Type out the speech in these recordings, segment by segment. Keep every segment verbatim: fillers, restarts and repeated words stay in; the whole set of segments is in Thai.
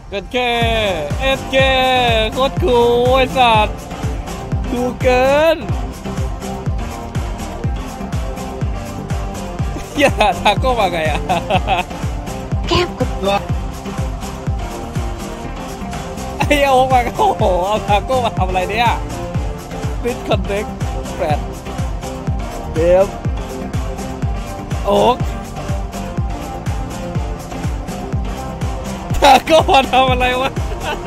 เอ็ดเคเอ็ดเคโคตรคูลไอ้สัตว์คูลเกินอย่าทาโก้มาไงอ่ะแก้มกดรอไอ้โอ๊กมาโอ้โหเอาทาโก้มาทำอะไรเนี่ยปิดคอนเน็กแปดเดฟโอ๊กทาโก้มาทำอะไรวะ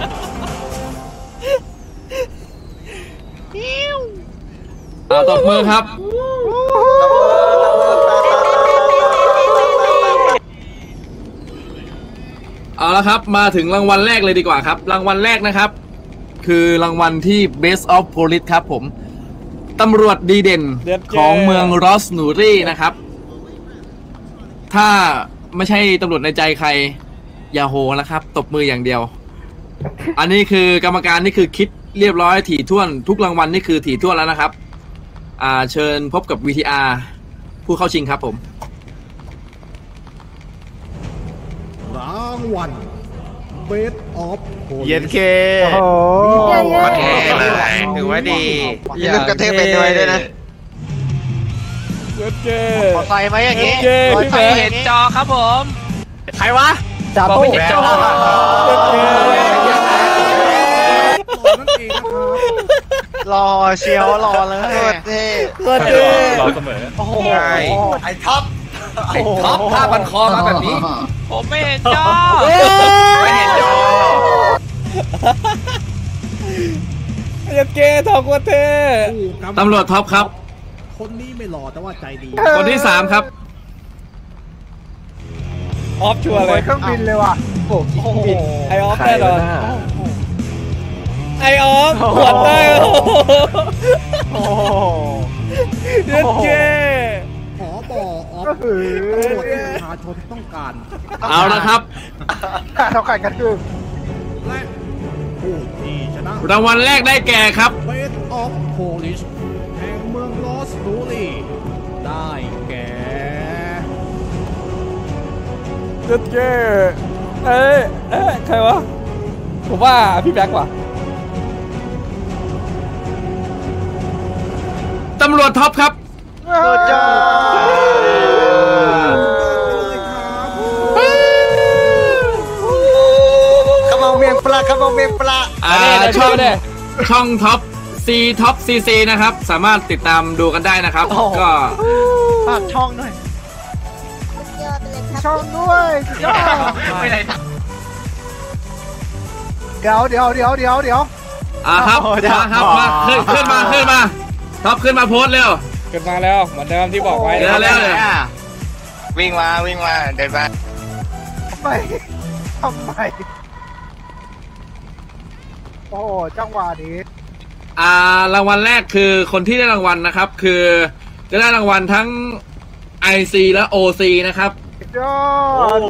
เอาตบมือครับเอาละครับมาถึงรางวัลแรกเลยดีกว่าครับรางวัลแรกนะครับคือรางวัลที่ Best of Police ครับผมตำรวจดีเด่นของเมืองรอสนูรี่นะครับถ้าไม่ใช่ตำรวจในใจใครอย่าโหนะครับตบมืออย่างเดียวอันนี้คือกรรมการนี่คือคิดเรียบร้อยถี่ถ้วนทุกรางวัลนี่คือถี่ถ้วนแล้วนะครับอ่าเชิญพบกับ วี ที อาร์ ผู้เข้าชิงครับผมรางวัล Best of Police เย็นเคมาเท่เลยถือว่าดีมีลูกกระเทยไปด้วยด้วยนะเอ็ดเคขอไฟไหมอย่างงี้ขอเห็นจอครับผมใครวะจ่าตู้เห็นจอรอเชียวรอเลยเท่ก็เท่รอเสมอโอ้โหไอ้ท็อปไอ้ท็อปผ้าพันคอมาแบบนี้ผมไม่เห็นจอไม่เห็นจอเอ็ดเคทอกว่าเท่ตำรวจท็อปครับคนนี้ไม่หล่อแต่ว่าใจดีคนที่สามครับออฟชัวร์เลยเครื่องบินเลยว่ะโอ้โหไอออฟแน่นอนไอออฟหัวเต้โอ้โหเด็ดเก้ขอบอกออฟก็คือประชาชนต้องการเอาละครับต้องการกันคือและผู้ที่ชนะรางวัลแรกได้แก่ครับ Best of Police แห่งเมืองลอสบูรีได้แก่เด็ดเก้เอ้ยเอ้ยใครวะผมว่าพี่แบ็กว่ะตำรวจท็อปครับสุดยอดขมเอาเมียงปลาขมเอาเมียงปลาอ่าช่องช่องท็อปซีท็อปซีซีนะครับสามารถติดตามดูกันได้นะครับก็ฝากช่องด้วยช่องด้วยยอดไม่ไหนเดี๋ยวเดี๋ยวเดี๋ยวเดี๋ยวเดี๋ยวอ่าครับมาครับมาขึ้นขึ้นมาขึ้นมาท็อปขึ้นมาโพสเร็วขึ้นมาแล้วเหมือนเดิมที่บอกไว้เร็วเร็วเลยวิ่งมาวิ่งมาเดินมาทำไมทำไมโอ้จังหวะนี้อ่ารางวัลแรกคือคนที่ได้รางวัลนะครับคือจะได้รางวัลทั้ง ไอ ซี และ โอ ซี นะครับยอด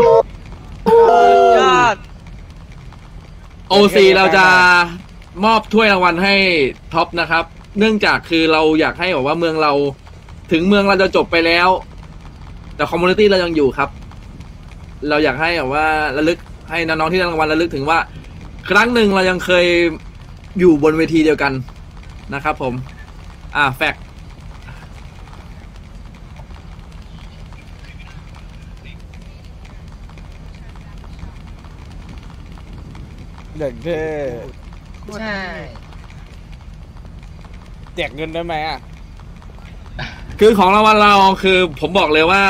ยอดโอ ซี เราจะมอบถ้วยรางวัลให้ท็อปนะครับเนื่องจากคือเราอยากให้บอกว่าเมืองเราถึงเมืองเราจะจบไปแล้วแต่คอมมูนิตี้เรายังอยู่ครับเราอยากให้แบบว่าระลึกให้น้องๆที่ได้รางวัลระลึกถึงว่าครั้งหนึ่งเรายังเคยอยู่บนเวทีเดียวกันนะครับผมอ่าแฟกเด็กเท่ใช่แจกเงินได้ไหมอ่ะคือของรางวัลเราคือผมบอกเลยว่า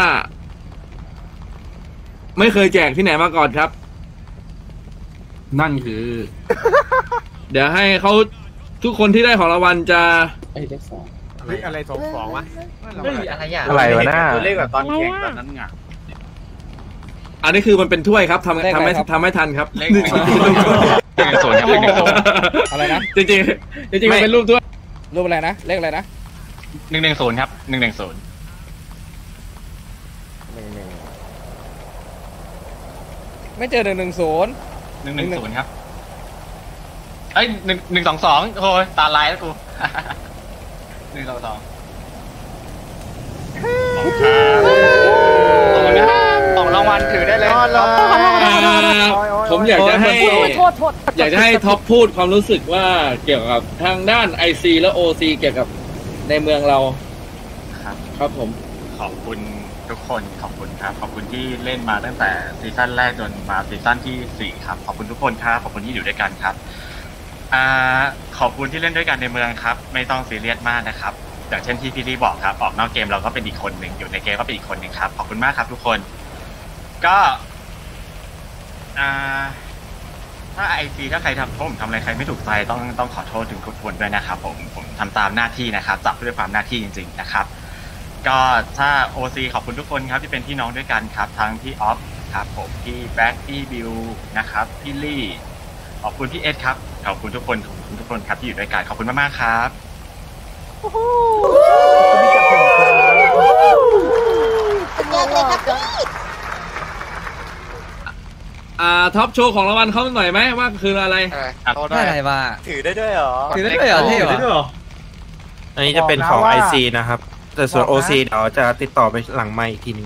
ไม่เคยแจกที่ไหนมาก่อนครับนั่นคือเดี๋ยวให้เขาทุกคนที่ได้ของรางวัลจะไอ้เลขสองอะไรสองสองวะอะไรอย่างอะไรวะหน้าเลขแบบตอนแข่งตอนนั้นไงอันนี้คือมันเป็นถ้วยครับทำทำให้ทำให้ทันครับเลขหนึ่งศูนย์ครับเลขหนึ่งศูนย์อะไรนะจริงจริงจริงมันเป็นรูปถ้วยรูปอะไรนะเลขอะไรนะหนึ่งหนึ่งศูนย์ครับหนึ่งหนึ่งศูนย์หนึ่งหนึ่งไม่เจอหนึ่งหนึ่งศูนย์หนึ่งหนึ่งศูนย์ครับเอ้ยหนึ่งหนึ่งสองสองโอ้ยตาลายแล้วกูหนึ่งสองสองของรางวัลถือได้เลยผมอยากจะให้โอ้ยโทษโทษอยากจะให้ท็อปพูดความรู้สึกว่าเกี่ยวกับทางด้าน ไอ ซี และ โอ ซี เกี่ยวกับในเมืองเราครับครับผมขอบคุณทุกคนขอบคุณครับขอบคุณที่เล่นมาตั้งแต่ซีซั่นแรกจนมาซีซั่นที่สี่ครับขอบคุณทุกคนครับขอบคุณที่อยู่ด้วยกันครับอ่าขอบคุณที่เล่นด้วยกันในเมืองครับไม่ต้องซีเรียสมากนะครับอย่างเช่นที่พี่ลี่บอกครับออกนอกเกมเราก็เป็นอีกคนหนึ่งอยู่ในเกมก็เป็นอีกคนหนึ่งครับขอบคุณมากครับทุกคนก็อ่าถ้าไอซีถ้าใครทำผมทำอะไรใครไม่ถูกใจต้องต้องขอโทษถึงทุกคนด้วยนะครับผมผมทำตามหน้าที่นะครับจับด้วยความหน้าที่จริงๆนะครับก็ถ้า โอ ซี ขอบคุณทุกคนครับที่เป็นพี่น้องด้วยกันครับทั้งพี่ออฟครับผมพี่แบ็คพี่บิวนะครับพี่ลี่ขอบคุณพี่เอสครับขอบคุณทุกคนขอบคุณทุกคนครับที่อยู่ด้วยกันขอบคุณมากๆครับอ่าท็อปโชว์ของรางวัลเขาหน่อยไหมว่าคืออะไรได้อะไรมาถือได้ด้วยเหรอถือได้ด้วยเหรอเท่เหรออันนี้จะเป็นของบอกนะว่าไอ ซี นะครับ แต่ส่วนบอกนะโอ ซี เดี๋ยวจะติดต่อไปหลังไมค์อีกทีนึง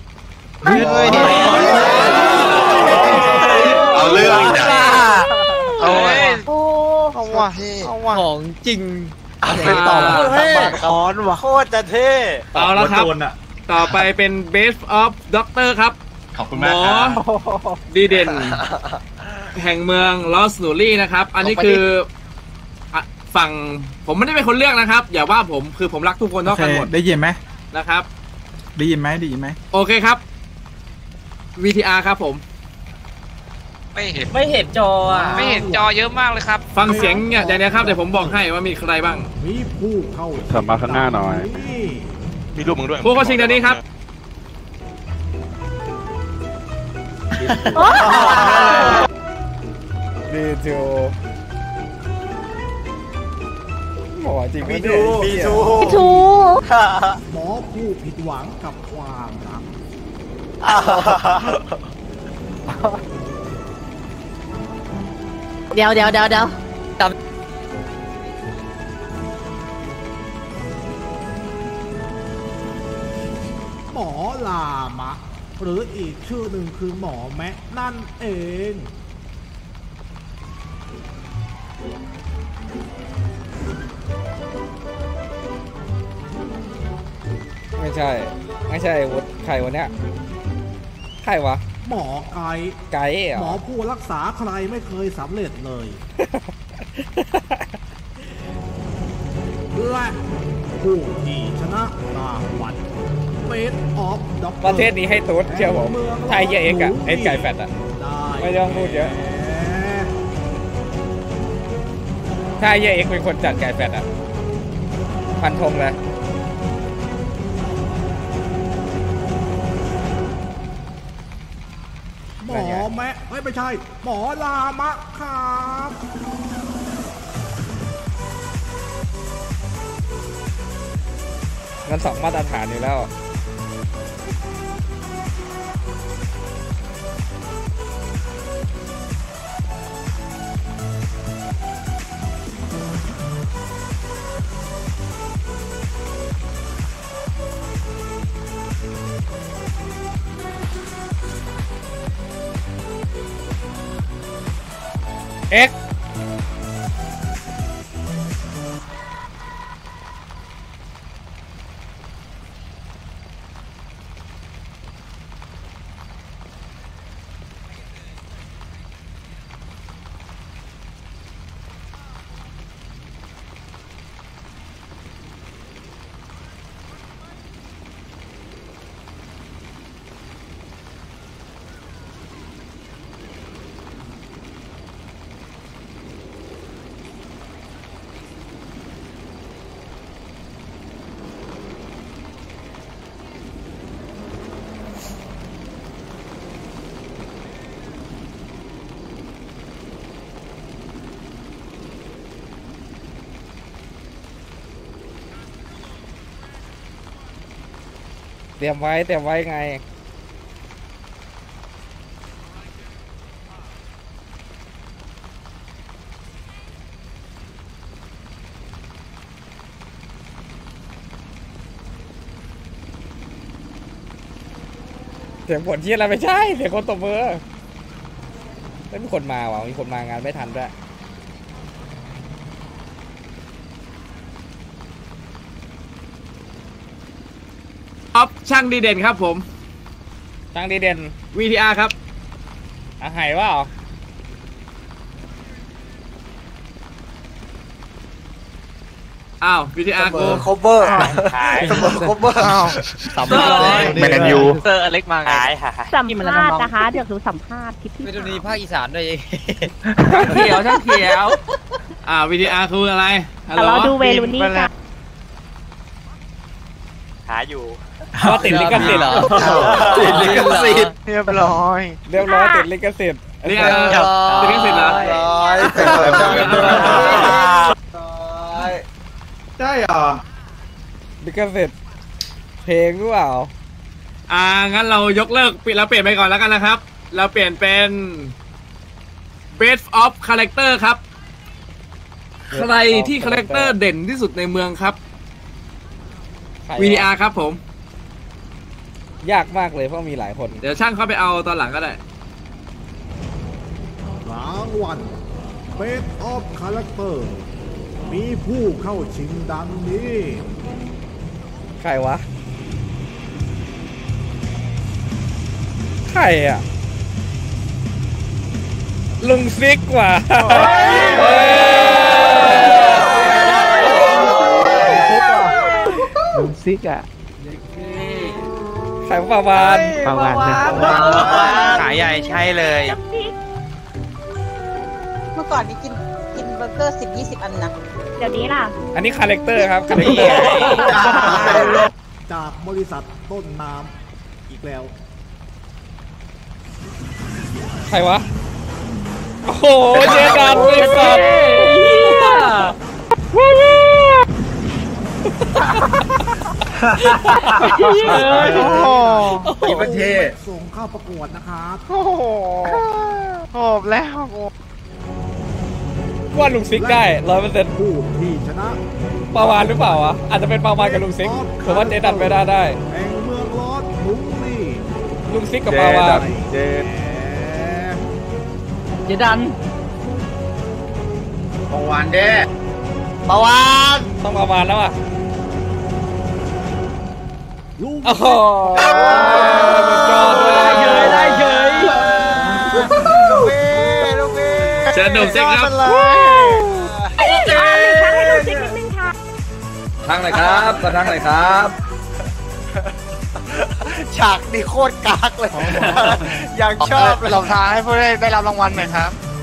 เอาเรื่องจ้ะเอาโอ้เอาว่ะเอาว่ะของจริงไปต่อเท่คอนว่ะโคตรจะเท่เอาละครับ ต่อไปเป็น Best of Doctor ครับขอบคุณหมมากอครับดีเด่น แห่งเมืองลอสนูรี่นะครับ อันนี้คืออ่ะฝั่งผมไม่ได้เป็นคนเลือกนะครับ อย่าว่าผมคือผมรักทุกคนเท่ากันหมดได้ยินไหมนะครับได้ยินไหมได้ยินไหมโอเคครับ วี ที อาร์ ครับผมไม่เห็นไม่เห็นจออ่ะไม่เห็นจอเยอะมากเลยครับฟังเสียงเนี่ยเดี๋ยวนะครับเดี๋ยวผมบอกให้ว่ามีใครบ้างมีผู้เข้าขับมาข้างหน้าหน่อยมีรูปมึงด้วยผู้เข้าชิงเดี๋ยวนี้ครับดีจูหมอจริงมีดูมีดูทูหมอผู้ผิดหวังกับความรักเดี๋ยวเดี๋ยวเดี๋ยวเดี๋ยวหมอลามะ หรืออีกชื่อหนึ่งคือหมอแมะนั่นเองไม่ใช่ ไม่ใช่วุฒิใครวะเนี้ยใครวะหมอไก่ไก่เหรหมออผู้รักษาใครไม่เคยสำเร็จเลย และผู้ที่ชนะรางวัลเบสออฟด็อกประเทศนี้ให้ตูดเชื่อผมไทยเหี้ยเอ็กซ์อะเอ็กซ์ไก่แฟตอะ ไม่ต้องพูดเยอะ ถ้าเหี้ยเอ็กซ์เป็นคนจัดไก่แฟตอะพันธงเลยหมอแมะเฮ้ยไม่ใช่ หมอลามะครับมันสองมาตรฐานอยู่แล้ว เอ็ก เตรียมไว้เตรียมไว้ไง เสียงผลที่อะไรไม่ใช่ เสียงคนตบมือไม่มีคนมาว่ะมีคนมางานไม่ทันด้วยออฟช่างดีเด่นครับผมช่างดีเด่นวี ที อาร์ ครับอาหายว่าอ้าว วี ที อาร์ กูโคเวอร์เสมอโคเวอร์สัมภาษณ์แมนยูเซอร์อเล็กมาไงสัมภาษณ์นะคะเดี๋ยวดูสัมภาษณ์คลิปที่ไม่ดูดีภาคอีสานด้วยเขียวช่างเขียว อ่า วี ที อาร์ คืออะไรฮัลโหลเราดูเวลูนี่กันหาอยู่ว่าติดลิขสิทธิ์เหรอติดลิขสิทธิ์เรียบร้อยเรียบร้อยติดลิขสิทธิ์นี่เออติดลิขสิทธิ์เหรอร้อยใช่เหรอลิขสิทธิ์เพลงหรือเปล่าอ่า งั้นเรายกเลิกปิดเราเปลี่ยนไปก่อนแล้วกันนะครับ เราเปลี่ยนเป็น Best of Character ครับ ใครที่คาแรคเตอร์เด่นที่สุดในเมืองครับ วี ที อาร์ ครับผมยากมากเลยเพราะมีหลายคนเดี๋ยวช่างเข้าไปเอาตอนหลังก็ได้รางวัล Best of Character มีผู้เข้าชิงดังนี้ใครวะ ใครอ่ะ ลุงซิกว่ะลุงซิกอ่ะขายประวานประวานขายใหญ่ใช่เลยเมื่อก่อนนี้กินกินเบอร์เกอร์สิบยี่สิบอันนะเดี๋ยวนี้ล่ะอันนี้คาแรคเตอร์ครับคาแรคเตอร์จากบริษัทต้นน้ำอีกแล้วใครวะ โอ้โหเจดันบริษัทอีประเทศส่งเข้าประกวดนะครับโอ้โหโหบแล้วว่าลุงซิกได้ร้อยเปอร์เซ็นต์ผู้ที่ชนะปาวานหรือเปล่าวะอาจจะเป็นปาวานกับลุงซิกแต่ว่าเจดันไม่ได้ได้แห่งเมืองลอสลุงลี่ลุงซิกกับปาวานเจนเจดันปาวานเด้ปาวานต้องปาวานแล้วอ่ะลุงโอ้โหสุดยอดเลยได้เฉยลูกพี่ลูกพี่เชิญหนุ่มซิกครับให้ดูซิกนิดนึงค่ะทั้งไหนครับมาทั้งไหนครับฉากนี่โคตรกากเลยอยากชอบเลยลองทางให้ผู้ได้ได้รับรางวัลหน่อยครับ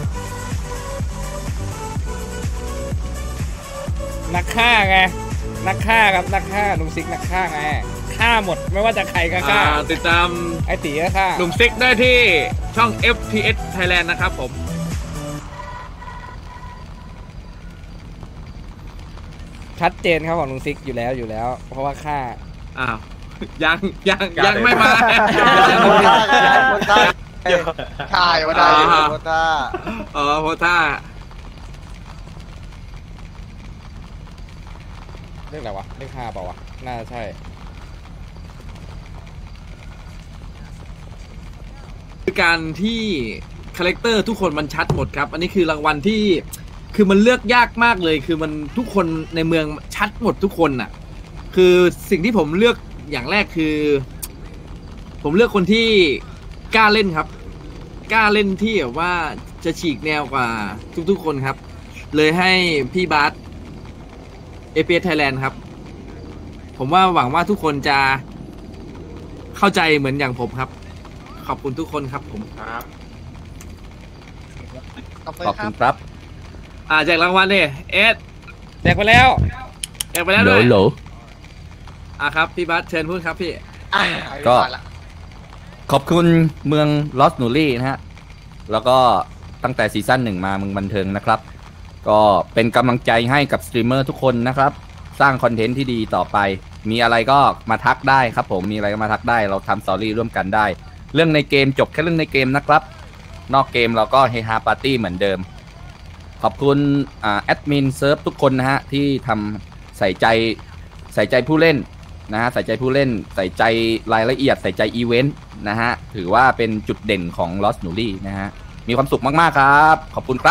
นักฆ่าไงนักฆ่าครับนักฆ่าลุงซิกนักฆ่าไงฆ่าหมดไม่ว่าจะใครก็ฆ่าอ่า ติดตามไอตีก็ฆ่าหนุ่มซิกได้ที่ช่อง เอฟ พี เอส Thailand นะครับผมชัดเจนครับของลุงซิกอยู่แล้วอยู่แล้ว เพราะว่าฆ่าอ้าว ยังยังยังไม่มาใช่ว่าได้โคต้าอ๋อโพต้าเรียกอะไรวะเรียกฆ่าเปล่าวะน่าจะใช่คือการที่คาแรคเตอร์ทุกคนมันชัดหมดครับ อันนี้คือรางวัลที่คือมันเลือกยากมากเลย คือมันทุกคนในเมืองชัดหมดทุกคนน่ะ คือสิ่งที่ผมเลือกอย่างแรกคือ ผมเลือกคนที่กล้าเล่นครับ กล้าเล่นที่แบบว่าจะฉีกแนวกว่าทุกๆคนครับ เลยให้พี่บาส เอ พี เอส Thailand ครับ ผมว่าหวังว่าทุกคนจะเข้าใจเหมือนอย่างผมครับ ขอบคุณทุกคนครับผมครับขอบคุณครับอ่าแจกรางวัลเนี่ยเอสแจกไปแล้วแจกไปแล้วด้วยอ่าครับพี่บัสเชิญพูดครับพี่ก็ขอบคุณเมืองลอสนูรี่นะฮะ แล้วก็ตั้งแต่ซีซั่นหนึ่งมาเมืองบันเทิงนะครับ ก็เป็นกำลังใจให้กับสตรีมเมอร์ทุกคนนะครับ สร้างคอนเทนต์ที่ดีต่อไป มีอะไรก็มาทักได้ครับผม มีอะไรก็มาทักได้ เราทำสตอรี่ร่วมกันได้ เรื่องในเกมจบแค่เรื่องในเกมนะครับ นอกเกมเราก็เฮฮาปาร์ตี้เหมือนเดิม ขอบคุณอ่าแอดมินเซิร์ฟทุกคนนะฮะที่ทำใส่ใจใส่ใจผู้เล่นนะฮะใส่ใจผู้เล่นใส่ใจรายละเอียดใส่ใจอีเวนต์นะฮะถือว่าเป็นจุดเด่นของ Lost หนูรี่นะฮะมีความสุขมากๆครับ ขอบคุณครับ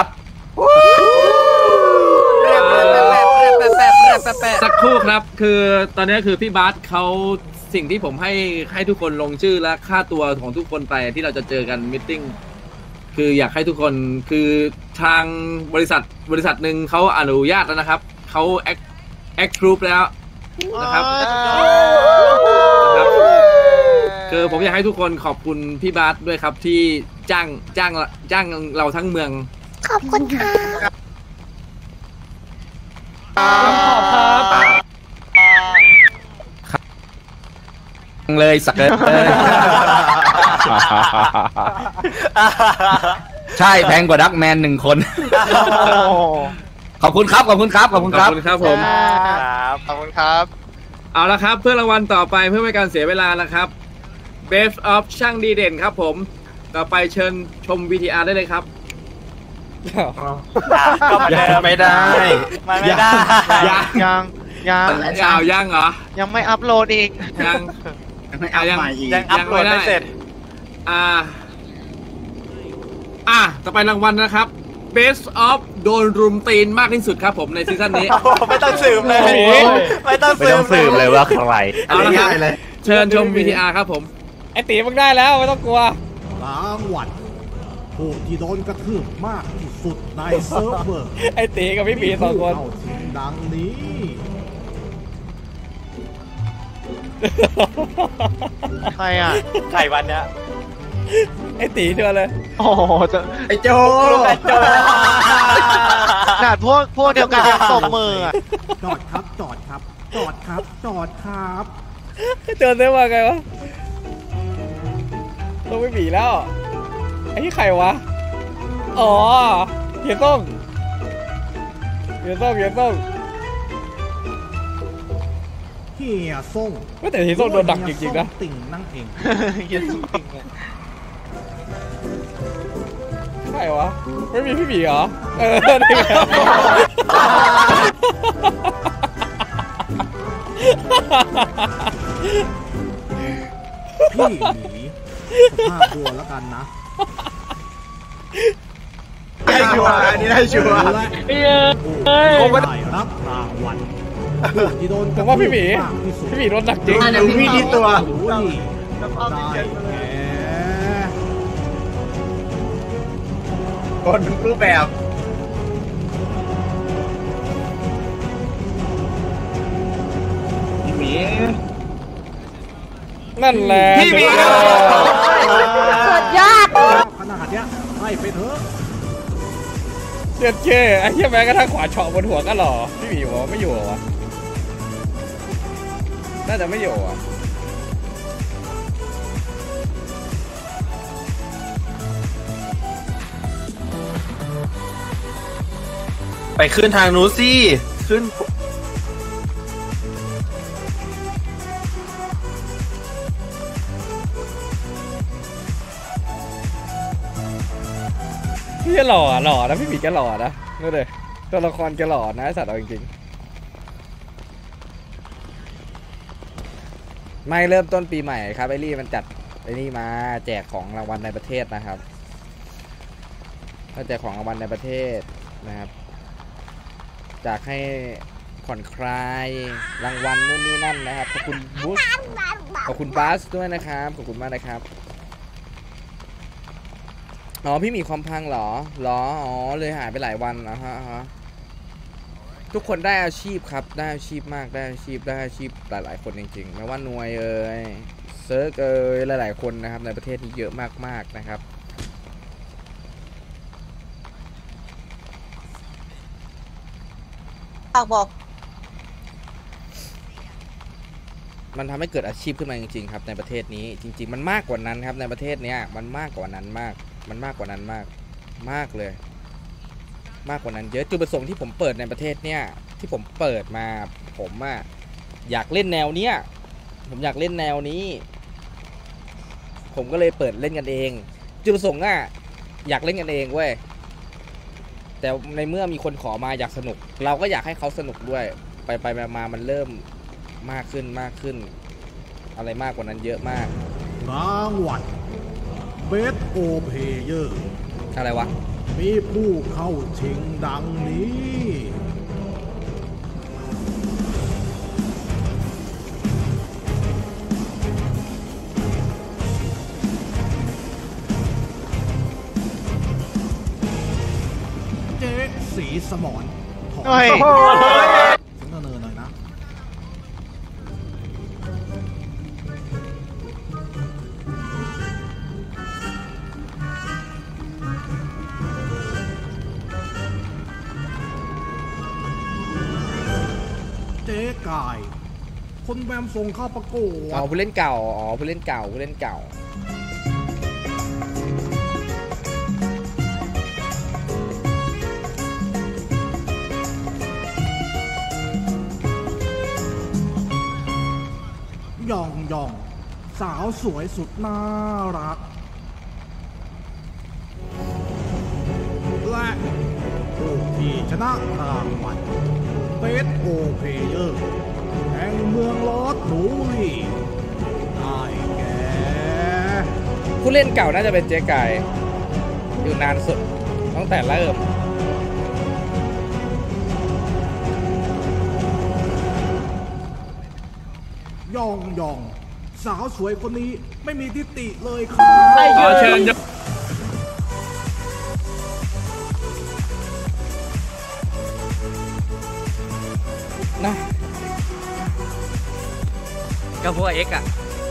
สักครู่ครับคือตอนนี้คือพี่บาสเขาสิ่งที่ผมให้ให้ทุกคนลงชื่อและค่าตัวของทุกคนไปที่เราจะเจอกันมิทติ้งคืออยากให้ทุกคนคือทางบริษัทบริษัทหนึ่งเขาอนุญาตแล้วนะครับเขาแอคแอคทรูปแล้วนะครับนะครับคือผมอยากให้ทุกคนขอบคุณพี่บาสด้วยครับที่จ้างจ้างจ้างเราทั้งเมืองขอบคุณค่ะเลยสักเลยใช่แพงกว่าดักแมนหนึ่งคน ขอบคุณครับ ขอบคุณครับ ขอบคุณครับขอบคุณครับผมครับขอบคุณครับเอาละครับเพื่อรางวัลต่อไปเพื่อไม่ให้การเสียเวลานะครับ Best of ช่างดีเด่นครับผมต่อไปเชิญชม วี ที อาร์ ได้เลยครับก็ไม่ได้ไม่ได้มันไม่ได้ยังยังยังยาวยังเหรอยังไม่อัพโหลดอีกยังอ่ะยังยังอัพโหลดไม่เสร็จอ่าอ่ะต่อไปรางวัลนะครับ Best of โดนรุมตีนมากที่สุดครับผมในซีซั่นนี้ไม่ต้องสืบเลยไม่ต้องไม่ต้องสืบเลยว่าใครเอาละครับเชิญชม วี ที อาร์ ครับผมไอตีมึงได้แล้วไม่ต้องกลัวรางวัลผู้ที่โดนกระทืบมากที่สุดในเซิร์ฟเวอร์ไอตีกับพี่บีสองคนเข้าชิงดังนี้ใครอ่ะใครวันเนี้ยไอตีชัวร์เลยโอ้โหจะไอ้โจไอ้โจขนาดพวกพวกเดียวกันยังตบมืออ่ะจอดครับจอดครับ จอดครับ จอดครับเจอได้ว่าไงวะต้องไม่บีแล้วไอ้ที่ใครวะอ๋อเฮียต้มเฮียต้มเฮียต้มเฮียส่งก็แต่เฮียต้มโดนดักจริงๆนะติ่งนั่งเองเหี้ยสุดจริงอะใครวะไม่มีพี่บีเหรอเออนี่ไงพี่หมีห้าตัวแล้วกันนะได้ชัวร์อันนี้ได้ชัวร์และผู้ได้รับรางวัลผู้ที่โดนผมว่าพี่หมีมากที่สุดพี่บีโดนดักจริงดูพี่ที่ตัวโอ้ยได้แก่คนรูปแบบนั่นแหละพี่บีสุดยอดขนาดเนี้ยให้ไปเถอะเจ็ดเก้ไอ้เหี้ยแม้กระทั่งขวาเฉาะบนหัวก็หล่อพี่บีบอกว่าไม่อยู่เหรอวะน่าจะไม่อยู่อ่ะไปขึ้นทางนู้นสิขึ้นพี่จะหล่ออ่ะหล่อนะพี่บีแกหล่อนะนี่เลยตัวละครแกหล่อนะไอ้สัตว์เอาจริงๆไม่เริ่มต้นปีใหม่ครับไอรี่มันจัดไอ้นี่มาแจกของรางวัลในประเทศนะครับมาแจกของรางวัลในประเทศนะครับจากให้ผ่อนคลายรางวัลนู่นนี่นั่นนะครับขอบคุณบูสขอบคุณบัสด้วยนะครับขอบคุณมากนะครับอ๋อพี่มีความพังเหรอเหรออ๋อเลยหายไปหลายวันนะฮะฮะทุกคนได้อาชีพครับได้อาชีพมากได้อาชีพได้อาชีพหลายๆคนจริงๆไม่ว่าหน่วยเอ่ยเซิร์กเอ่ยหลายๆคนนะครับในประเทศนี้เยอะมากๆนะครับฝากบอกมันทำให้เกิดอาชีพขึ้นมาจริงๆครับในประเทศนี้จริงๆมันมากกว่านั้นครับในประเทศเนี้ยมันมากกว่านั้นมากมันมากกว่านั้นมากมากเลยมากกว่านั้นเยอะจุดประสงค์ที่ผมเปิดในประเทศเนี้ยที่ผมเปิดมาผมอะอยากเล่นแนวเนี้ยผมอยากเล่นแนวนี้ผมก็เลยเปิดเล่นกันเองจุดประสงค์อะอยากเล่นกันเองเว้ยแต่ในเมื่อมีคนขอมาอยากสนุกเราก็อยากให้เขาสนุกด้วยไปไปมามันเริ่มมากขึ้นมากขึ้นอะไรมากกว่านั้นเยอะมากรางวัล Best O Player อะไรวะมีผู้เข้าชิงดังนี้เจ๊สีสมรขอเฮ้ยเสนอหน่อยนะ เจ๊กาย คนแบมส่งเข้าประกวอ๋อดผู้เล่นเก่า อ๋อ ผู้เล่นเก่า ผู้เล่นเก่ายองยองสาวสวยสุดน่ารัก และผู้ที่ชนะรางวัลเบสโอเพเยอร์แห่งเมืองลอสหนูรีได้แก่ผู้เล่นเก่าน่าจะเป็นเจ๊ไก่อยู่นานสุดตั้งแต่เริ่มยองยองสาวสวยคนนี้ไม่มีทิฏฐิเลยครับขอเชิญนะก็พวกเอ็กอะ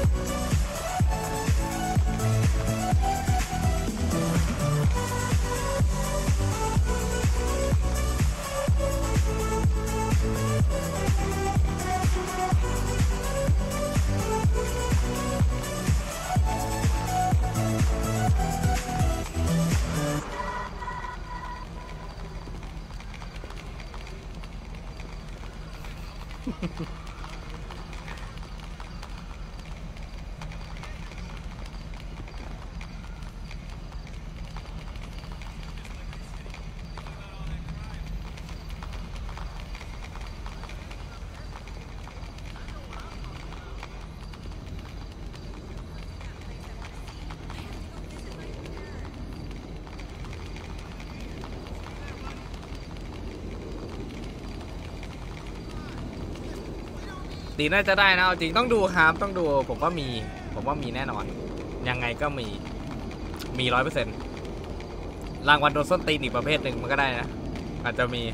ตีน่าจะได้นะเอาจริงต้องดูครับต้องดูผมว่ามีผมว่ามีแน่นอน ยังไงก็มีมีร้อยเปอร์เซ็นต์รางวัลโดนส้นตีนอีกประเภทหนึ่งมันก็ได้นะอาจจะมี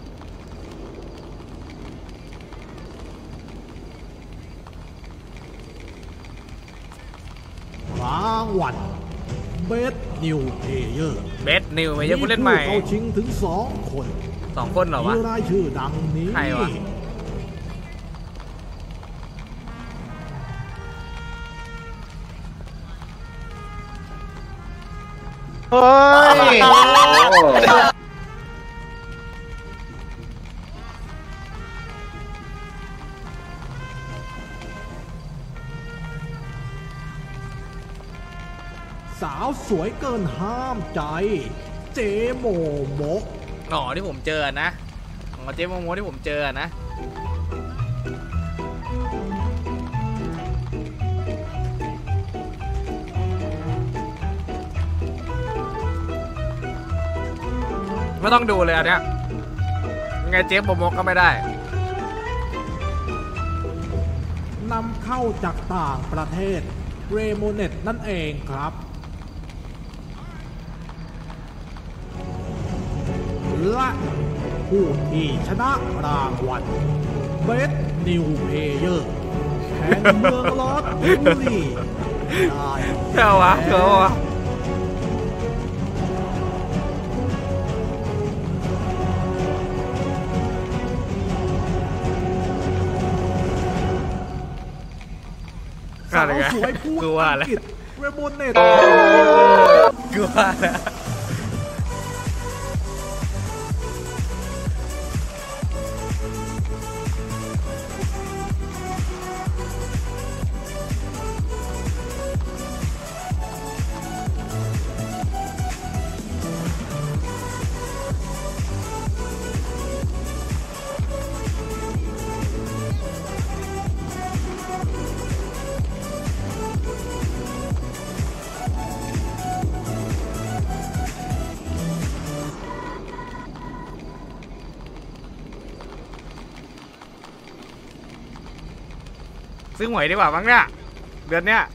รางวัลเบสนิวเพเยอร์เบสนิวไม่ใช่ผู้เล่นใหม่เข้าชิงถึงสองคนสองคนเหรอวะมีรายชื่อดังนี้ใครวะเฮ้ยสาวสวยเกินห้ามใจ เจโมโมกอ๋อที่ผมเจอนะอ๋อเจ๊โมโมที่ผมเจอนะ ไม่ต้องดูเลยอันเนี้ยยังไงเจ๊โมโมก็ไม่ได้นำเข้าจากต่างประเทศเรโมเนตนั่นเองครับ และผู้ที่ชนะรางวัลเบสนิวเพเยอร์แห่งเมืองลอสบุรีได้เท่าวะเท่าวะสาวสวยพูดกูว่าอังแล้วกฤษเรโมเนตกูว่าแล้วซื้อหวยดีกว่ามั้งเนี่ยเดือนเนี้ย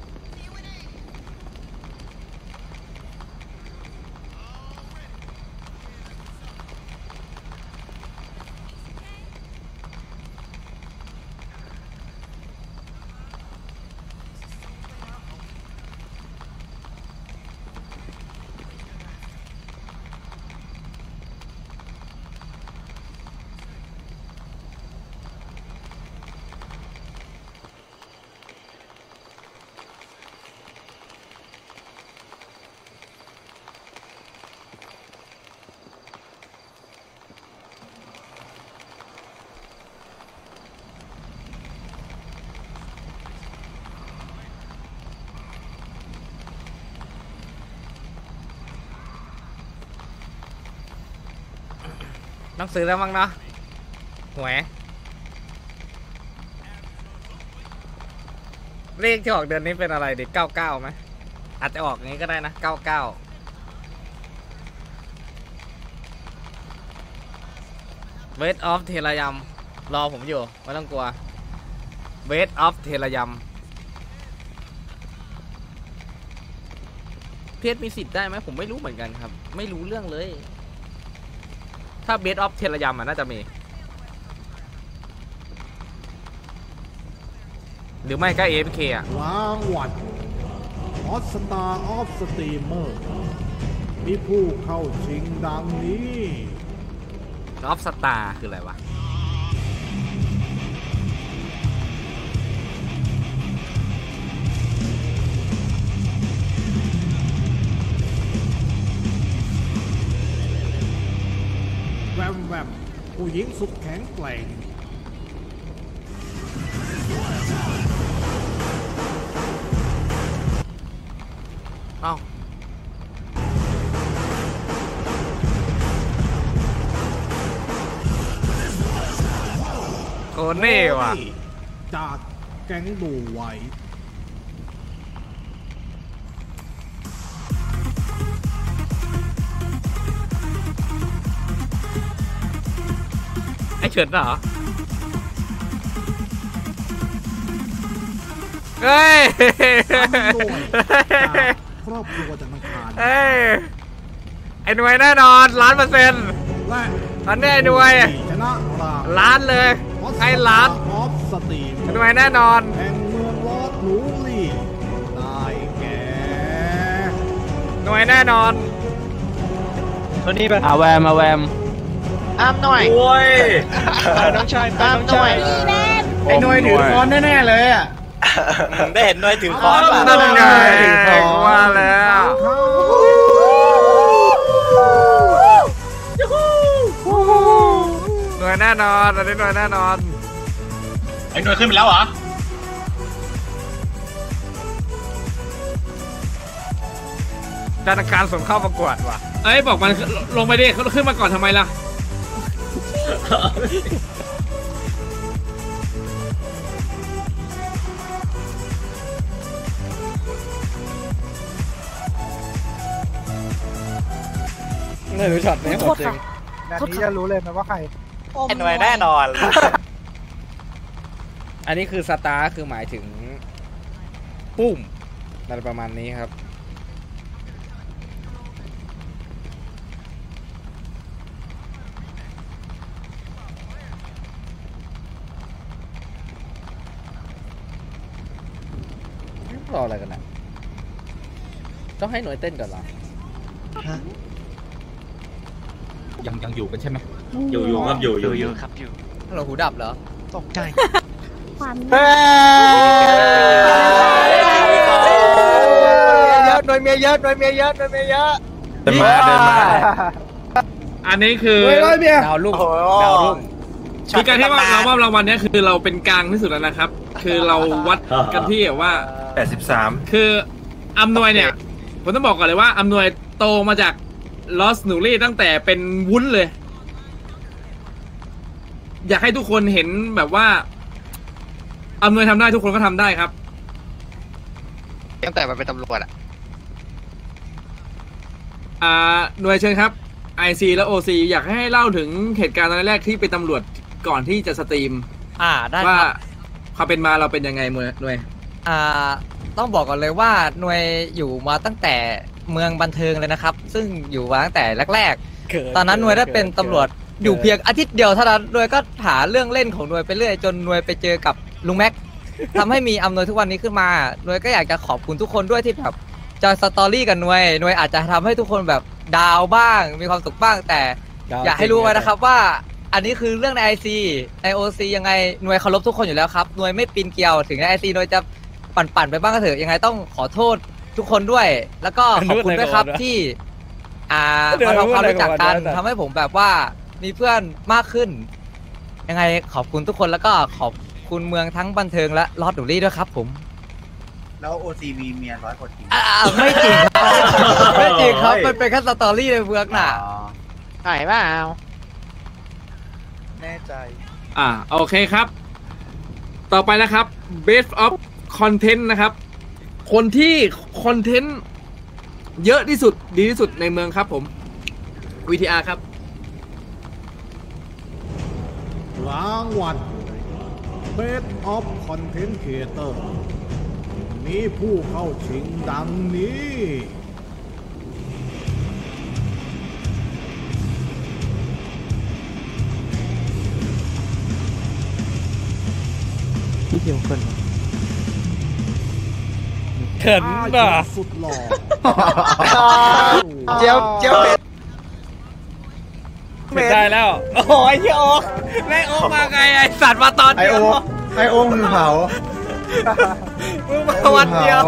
ต้องซื้อแล้วมั้งเนาะหวยเลขที่ออกเดือนนี้เป็นอะไรดิเก้าเก้าไหมอาจจะออกอย่างนี้ก็ได้นะเก้าเก้าเวทออฟเทระยำรอผมอยู่ไม่ต้องกลัวเวทออฟเทระยำเพชรมีสิทธิ์ได้ไหมผมไม่รู้เหมือนกันครับไม่รู้เรื่องเลยถ้าเบสออฟเทระยำอ่ะน่าจะมีหรือไม่ก็ เอ เอฟ เค อ่ะรางวัลฮอตสตาร์ออฟสตรีมเมอร์มีผู้เข้าชิงดังนี้ออฟสตาร์คืออะไรวะแวมแวมผู้หญิงสุดแข็งแกร่งเอ้าโคเน่ว่ะจากแก๊งดูไว้ไอเฉินเหรอเฮ้ยครอบครัวจะมันขาดเฮ้ยไอหน่วยแน่นอนล้านเปอร์เซ็นต์ตอนนี้ไอหน่วยล้านเลยไอล้านหน่วยแน่นอนแห่งเมืองลอดหนูลี่ได้แก่หน่วยแน่นอนตัวนี้เป็นอาแวมอาแวมอ้ามหน่อยโอ้ยน้องชายอ้ามหน่อยไอ้หน่วยถือค้อนแน่ๆเลยอ่ะได้เห็นหน่วยถือค้อนป่ะนั่นไงว่าแล้วหน่วยแน่นอนอันนี้หน่วยแน่นอนไอ้หน่วยขึ้นไปแล้วเหรอธนาคารส่งเข้าประกวดว่ะเอ้ยบอกมันลงไปดิเขาขึ้นมาก่อนทำไมล่ะไม่รู้ช็อตนี้หมดจริงนาทีจะรู้เลยไหมว่าใครเป็นหน่วยแน่นอนอันนี้คือสตาร์คือหมายถึงปุ้มอะไรประมาณนี้ครับรออะไรกันนะต้องให้หน่วยเต้นก่อนเหรอยังยังอยู่กันใช่ไหมอยู่อยู่ครับอยู่อยู่อยู่ครับอยู่เราหูดับเหรอตกใจความเยอะหน่วยเมียเยอะหน่วยเมียเยอะหน่วยเมียเยอะเดินมาเดินมาอันนี้คือดาวรุ่งดาวรุ่งคือการที่ว่าเราว่ารางวัลนี้คือเราเป็นกลางที่สุดแล้วนะครับคือเราวัดกันที่ว่าแปดสิบสามคืออำนวยเนี่ยผมต้องบอกก่อนเลยว่าอำนวยโตมาจากลอสนูรี่ตั้งแต่เป็นวุ้นเลยอยากให้ทุกคนเห็นแบบว่าอำนวยทำได้ทุกคนก็ทำได้ครับตั้งแต่มาเป็นตำรวจอ่ะอ่าหน่วยเชิญครับ ไอ ซี และ โอ ซี อยากให้เล่าถึงเหตุการณ์ตอนแรกที่เป็นตำรวจก่อนที่จะสตรีมอ่าได้ว่าความเป็นมาเราเป็นยังไงหน่วยอ่าต้องบอกก่อนเลยว่าหน่วยอยู่มาตั้งแต่เมืองบันเทิงเลยนะครับ ซึ่งอยู่มาตั้งแต่แรกๆตอนนั้นหน่วยได้เป็นตำรวจอยู่เพียงอาทิตย์เดียวเท่านั้นหน่วยก็หาเรื่องเล่นของหน่วยไปเรื่อยจนหน่วยไปเจอกับลุงแม็กทำให้มีอำนวยทุกวันนี้ขึ้นมาหน่วยก็อยากจะขอบคุณทุกคนด้วยที่แบบจอยสตอรี่กับหน่วยหน่วยอาจจะทำให้ทุกคนแบบดาวบ้างมีความสุขบ้างแต่อยากให้รู้ไว้นะครับว่าอันนี้คือเรื่องใน ไอ ซี ใน โอ ซี ยังไงหน่วยเคารพทุกคนอยู่แล้วครับหน่วยไม่ปีนเกลียวถึงใน ไอ ซี หน่วยจะปั่นๆไปบ้างก็เถอะยังไงต้องขอโทษทุกคนด้วยแล้วก็ขอบคุณด้วยครับที่อ่ามาทำความรู้จักกันทำให้ผมแบบว่ามีเพื่อนมากขึ้นยังไงขอบคุณทุกคนแล้วก็ขอบคุณเมืองทั้งบันเทิงและลอดดูรี่ด้วยครับผมแล้วโอซีมีเมียร้อยคนจริงอ่าไม่จริงครับไม่จริงครับมันเป็นแค่สตอรี่ในเมืองน่ะใช่เปล่าแน่ใจอ่าโอเคครับ ต่อไปนะครับ best of content นะครับ คนที่คอนเทนต์เยอะที่สุดดีที่สุดในเมืองครับผม วี ที อาร์ ครับรางวัล Best of Content Creator มีผู้เข้าชิงดังนี้เดียวคนเขินอ่ะสุดหล่อเจียวเจียวเป็นได้แล้วโอ้ยเจียวโอ๊กแม่โอ๊กมาไงไอสัตว์มาตอนเดียวไอโอ๊กมือเผามึงมาวันเดียว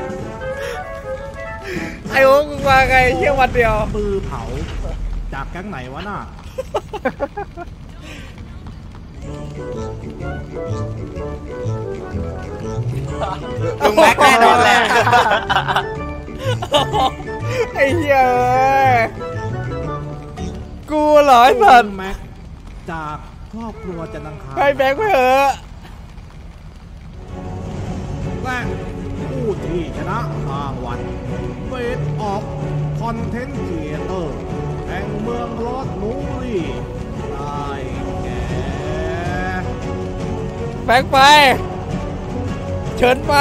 ไอโอ๊กมึงมาไงเที่ยววันเดียวมือเผาจากแก๊งไหนวะน่ะลุงแม็กแน่นอนแหละไอ้เหี้ยกูเหรอไอ้สัตว์แม็กจากครอบครัวจันทร์อังคารให้แม็กไปเถอะและผู้ที่ชนะรางวัล Best of Content Creator แห่งเมืองลอสมูรี่ได้แก่แม็กไปเชิญไป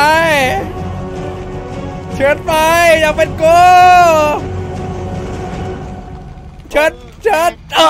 เชิญไปอย่าเป็นกูเชิญเชิญอ๋อ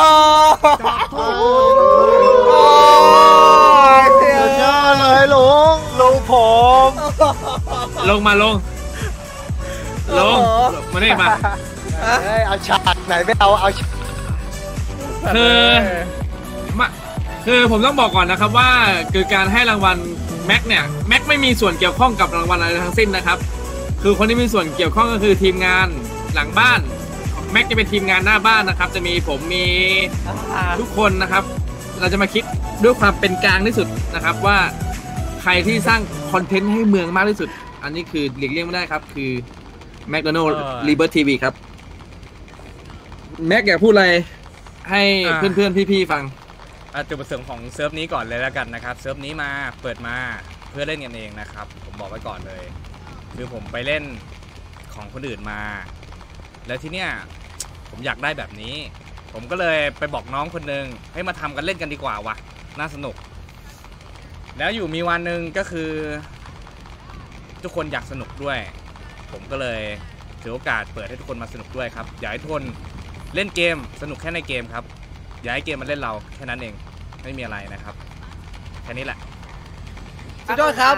เสียเยอะเลยลุงลุงผมลงมาลงลงมาได้มาเอาฉากไหนไม่เอาเอาคือมาคือผมต้องบอกก่อนนะครับว่าคือการให้รางวัลแม็กเนี่ยแม็กไม่มีส่วนเกี่ยวข้องกับรางวัลอะไรทั้งสิ้นนะครับคือคนที่มีส่วนเกี่ยวข้องก็คือทีมงานหลังบ้านแม็กจะเป็นทีมงานหน้าบ้านนะครับจะมีผมมีทุกคนนะครับเราจะมาคิดด้วยความเป็นกลางที่สุดนะครับว่าใครที่สร้างคอนเทนต์ให้เมืองมากที่สุดอันนี้คือหลีกเลี่ยงไม่ได้ครับคือแม็กโดนัลด์รีเบิร์ตทีวีครับแม็กอยากพูดอะไรให้เพื่อนๆพี่ๆฟังจุดประสงค์ของเซิร์ฟนี้ก่อนเลยแล้วกันนะครับเซิร์ฟนี้มาเปิดมาเพื่อเล่นกันเองนะครับผมบอกไว้ก่อนเลยคือผมไปเล่นของคนอื่นมาแล้วที่เนี้ยผมอยากได้แบบนี้ผมก็เลยไปบอกน้องคนนึงให้มาทำกันเล่นกันดีกว่าวะน่าสนุกแล้วอยู่มีวันหนึ่งก็คือทุกคนอยากสนุกด้วยผมก็เลยถือโอกาสเปิดให้ทุกคนมาสนุกด้วยครับอยากให้ทุกคนเล่นเกมสนุกแค่ในเกมครับอย่าให้เกมมันเล่นเราแค่นั้นเองไม่มีอะไรนะครับแค่นี้แหละสุดยอดครับ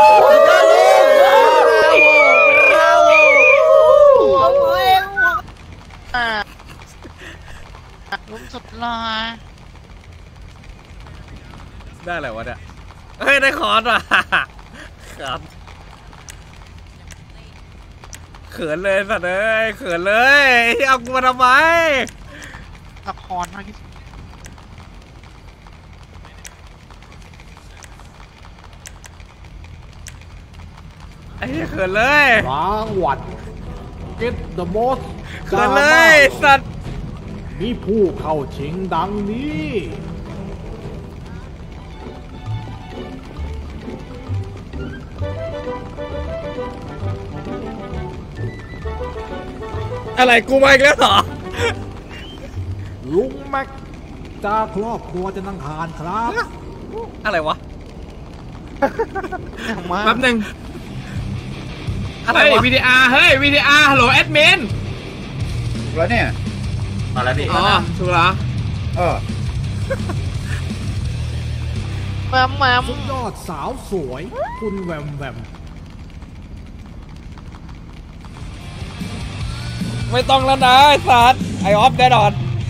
ลุงสุดหล่อได้อะไรวะเนี่ยเฮ้ยได้คอร์สว่ะครับเขินเลยสัตว์เอ้ยเขินเลยเอากูมาทำไมละครมากที่สุดไอ้เขินเลยรางวัล Get the most เขินเลยสัตว์มีผู้เข้าชิงดังนี้อะไรกูมาอีกแล้วเหรอลุงแม็กจากครอบครัวจันทร์อังคารครับอะไรวะแป๊บหนึ่งเฮ้ยวีดีอาร์เฮ้ยวีดีอาร์ฮัลโหลแอดมินแล้วเนี่ยมาแล้วนี่อ๋อถูกเหรอเออแมมแมมสุดยอดสาวสวย คุณแวมแวมไม่ต้องแล้วนะไอ้สัตว์ไอออฟแน่นอน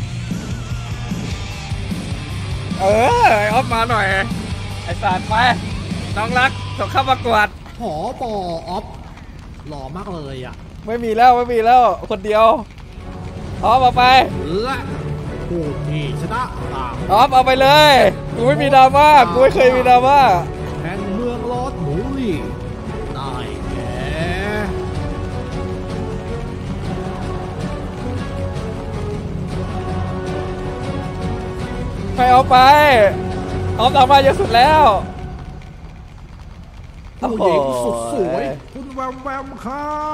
เออไอออฟมาหน่อยไอสัตว์ไปน้องรักส่งเข้าประกวดหอบอออฟหล่อมากเลยอ่ะไม่มีแล้วไม่มีแล้วคนเดียวออฟเอาไปและผู้ที่ชนะตามออฟเอาไปเลยกูไม่มีดราม่ากูไม่เคยมีดราม่าแห่งเมืองลอดหมูลี่ได้แก่ไปเอาไปออฟดราม่าเยอะสุดแล้วผู้หญิงสุดสวย คุณแวมแวมครับ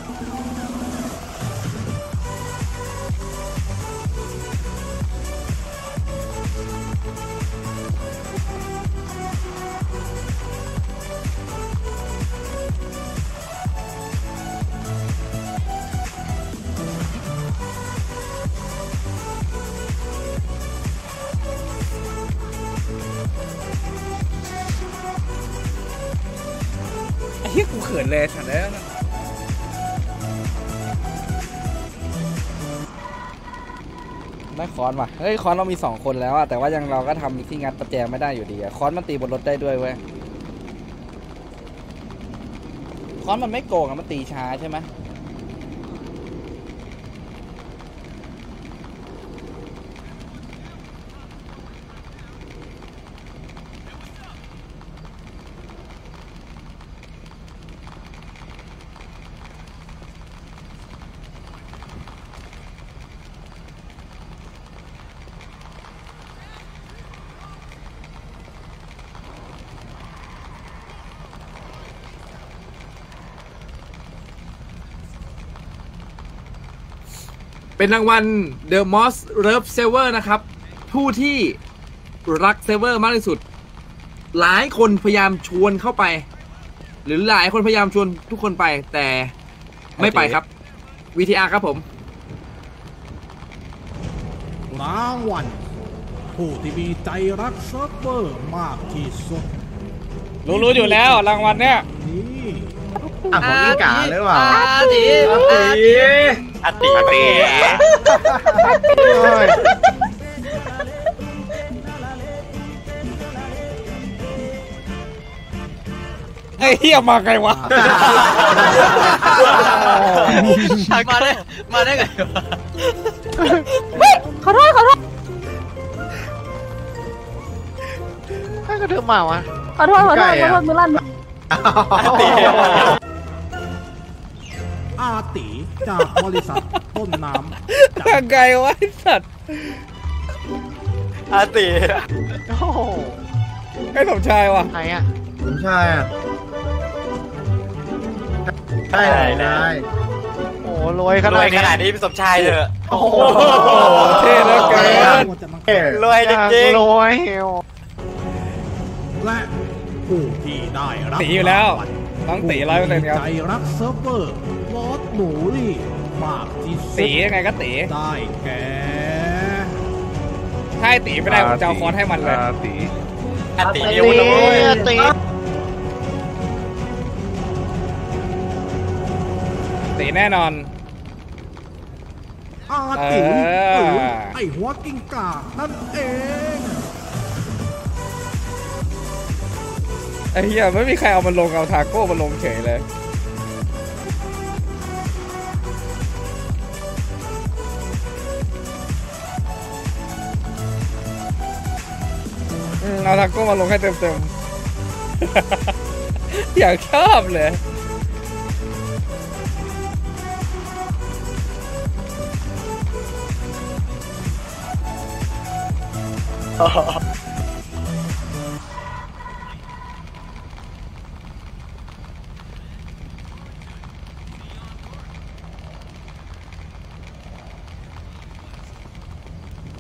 ไอ้เหี้ยกูเขินเลยสัตว์เลยได้คอนว่ะเฮ้ยคอนเรามีสองคนแล้วอะแต่ว่ายังเราก็ทำที่งัดประแจไม่ได้อยู่ดีอะคอนมันตีบนรถได้ด้วยเว้ยคอนมันไม่โกงอะมันตีช้าใช่ไหมเป็นรางวัล The Most Love Saver นะครับ ผู้ที่รักเซเวอร์มากที่สุด หลายคนพยายามชวนเข้าไป หรือหลายคนพยายามชวนทุกคนไปแต่ไม่ไปครับ วี ที อาร์ ครับผมรางวัลผู้ที่มีใจรักเซิร์ฟเวอร์มากที่สุดรู้รู้อยู่แล้วรางวัลเนี้ยนี่อ่ะของอีกาหรือเปล่าอาตีอติอติโอ้ยไอ้เหี้ยมาไงวะมาได้มาได้ไงวะขอโทษขอโทษใครก็เดินมาวะขอโทษขอโทษขอโทษมือลั่นอาติจากบริษัทต้นน้ำยังไงวะไอ้สัตว์อาติโอ้โหไอ้สมชายวะใครอ่ะผมใช่อ่ะใช่ได้โอ้รวยขรนาวยดขนาดนี้พี่สมชายเถอะโอ้โหเท่แล้วเกินรวยจริงรวยและผู้ที่ได้รับตีอยู่แล้วต้องตีร้อยเปอร์เซ็นต์ครับใจรักเซิร์ฟเวอร์ลอดหนูรี่มากที่สุดตียังไงก็ตีได้แก่ถ้าไอ้ตีไม่ได้ผมจะเอาคอนให้มันเลยตีๆอาติตีนิ้วเลยตีตีแน่นอนอาติหเออรือไอหัวกิ้งก่านั่นเองไอ้เหี้ยไม่มีใครเอามันลงเอาทาโก้มาลงเฉยเลยอืมเอาทาโก้มาลงให้เต็มๆ อยากชอบเลย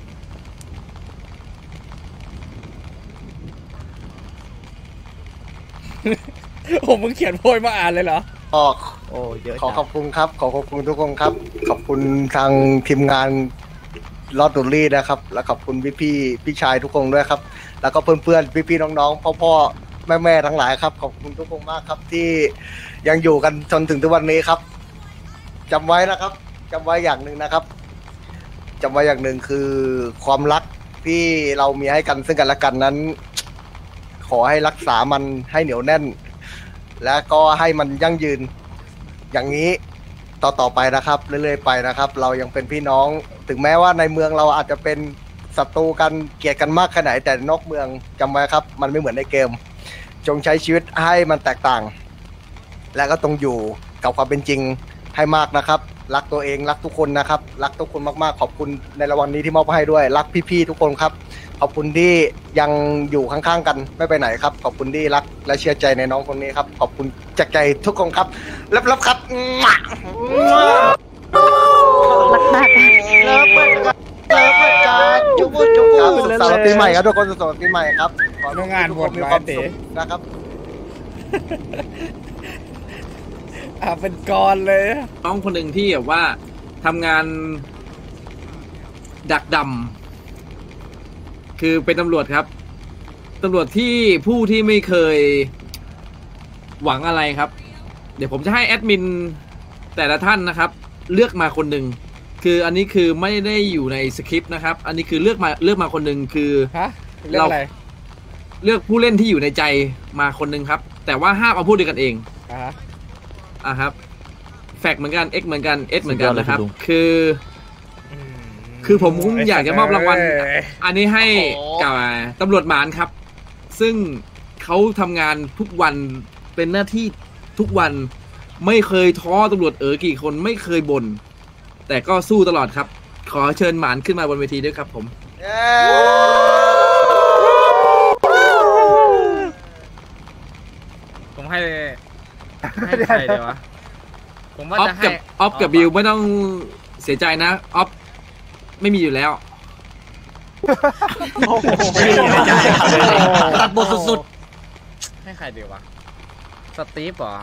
ผโอ้มึงเขียนโพยมาอ่านเลยเหรอออกโอ้เยอะขอขอบคุณครับ ขอขอบคุณทุกคนครับ ขอบคุณทางทีมงานลอตเตอรี่นะครับ และขอบคุณพี่พี่ๆพี่ชายทุกคนด้วยครับ แล้วก็เพื่อนเพื่อนพี่พี่ๆน้องๆพ่อพ่อแม่แม่ๆทั้งหลายครับ ขอบคุณทุกคนมากครับที่ยังอยู่กันจนถึงทุกวันนี้ครับจำไว้นะครับจำไว้อย่างหนึ่งนะครับจำไว้อย่างหนึ่งคือความรักที่เรามีให้กันซึ่งกันและกันนั้น ขอให้รักษามันให้เหนียวแน่น และก็ให้มันยั่งยืนอย่างนี้ต่อต่อไปนะครับเรื่อยๆไปนะครับ เรายังเป็นพี่น้องถึงแม้ว่าในเมืองเราอาจจะเป็นศัตรูกันเกลียดกันมากขนาดไหนแต่นอกเมืองจำไว้ครับ มันไม่เหมือนในเกม จงใช้ชีวิตให้มันแตกต่าง และก็ต้องอยู่กับความเป็นจริงให้มากนะครับ รักตัวเองรักทุกคนนะครับ รักทุกคนมากๆขอบคุณในรางวัลนี้ที่มอบให้ด้วย รักพี่ๆทุกคนครับ ขอบคุณที่ยังอยู่ข้างๆกันไม่ไปไหนครับ ขอบคุณที่รักและเชื่อใจในน้องคนนี้ครับ ขอบคุณจากใจทุกคนครับรับๆครับรักมากเลิฟเหมือนกันเลิฟเหมือนกันจุ๊บจุ๊บครับสุขสันต์ปีใหม่ครับทุกคนสุขสันต์ปีใหม่ครับขอให้งานทุกคนมีความสุขนะครับอ่ะเป็นกรเลยน้องคนหนึ่งที่แบบว่าทำงานดักดำคือเป็นตำรวจครับตำรวจที่ผู้ที่ไม่เคยหวังอะไรครับ เดี๋ยวผมจะให้แอดมินแต่ละท่านนะครับ เลือกมาคนหนึ่งคืออันนี้คือไม่ได้อยู่ในสคริปต์นะครับ อันนี้คือเลือกมาเลือกมาคนหนึ่งคือฮะเลือกอะไรเลือกผู้เล่นที่อยู่ในใจมาคนหนึ่งครับ แต่ว่าห้ามเอาพูดด้วยกันเองอ่าอ่ะครับแฟกเหมือนกัน X เหมือนกัน S เหมือนกันนะครับคือคือผมอยากจะมอบรางวัลอันนี้ให้กับตำรวจหมานครับ ซึ่งเขาทำงานทุกวันเป็นหน้าที่ทุกวันไม่เคยท้อตำรวจเอ๋อกี่คนไม่เคยบ่นแต่ก็สู้ตลอดครับ ขอเชิญหมานขึ้นมาบนเวทีด้วยครับผมผมให้ให้ใครเดี๋ยววะผมว่าออฟจะให้กับออฟกับบิวไม่ต้องเสียใจนะออฟไม่มีอยู่แล้วตัดบทสุดๆให้ใครเดี๋ยววะสตีฟเหรอ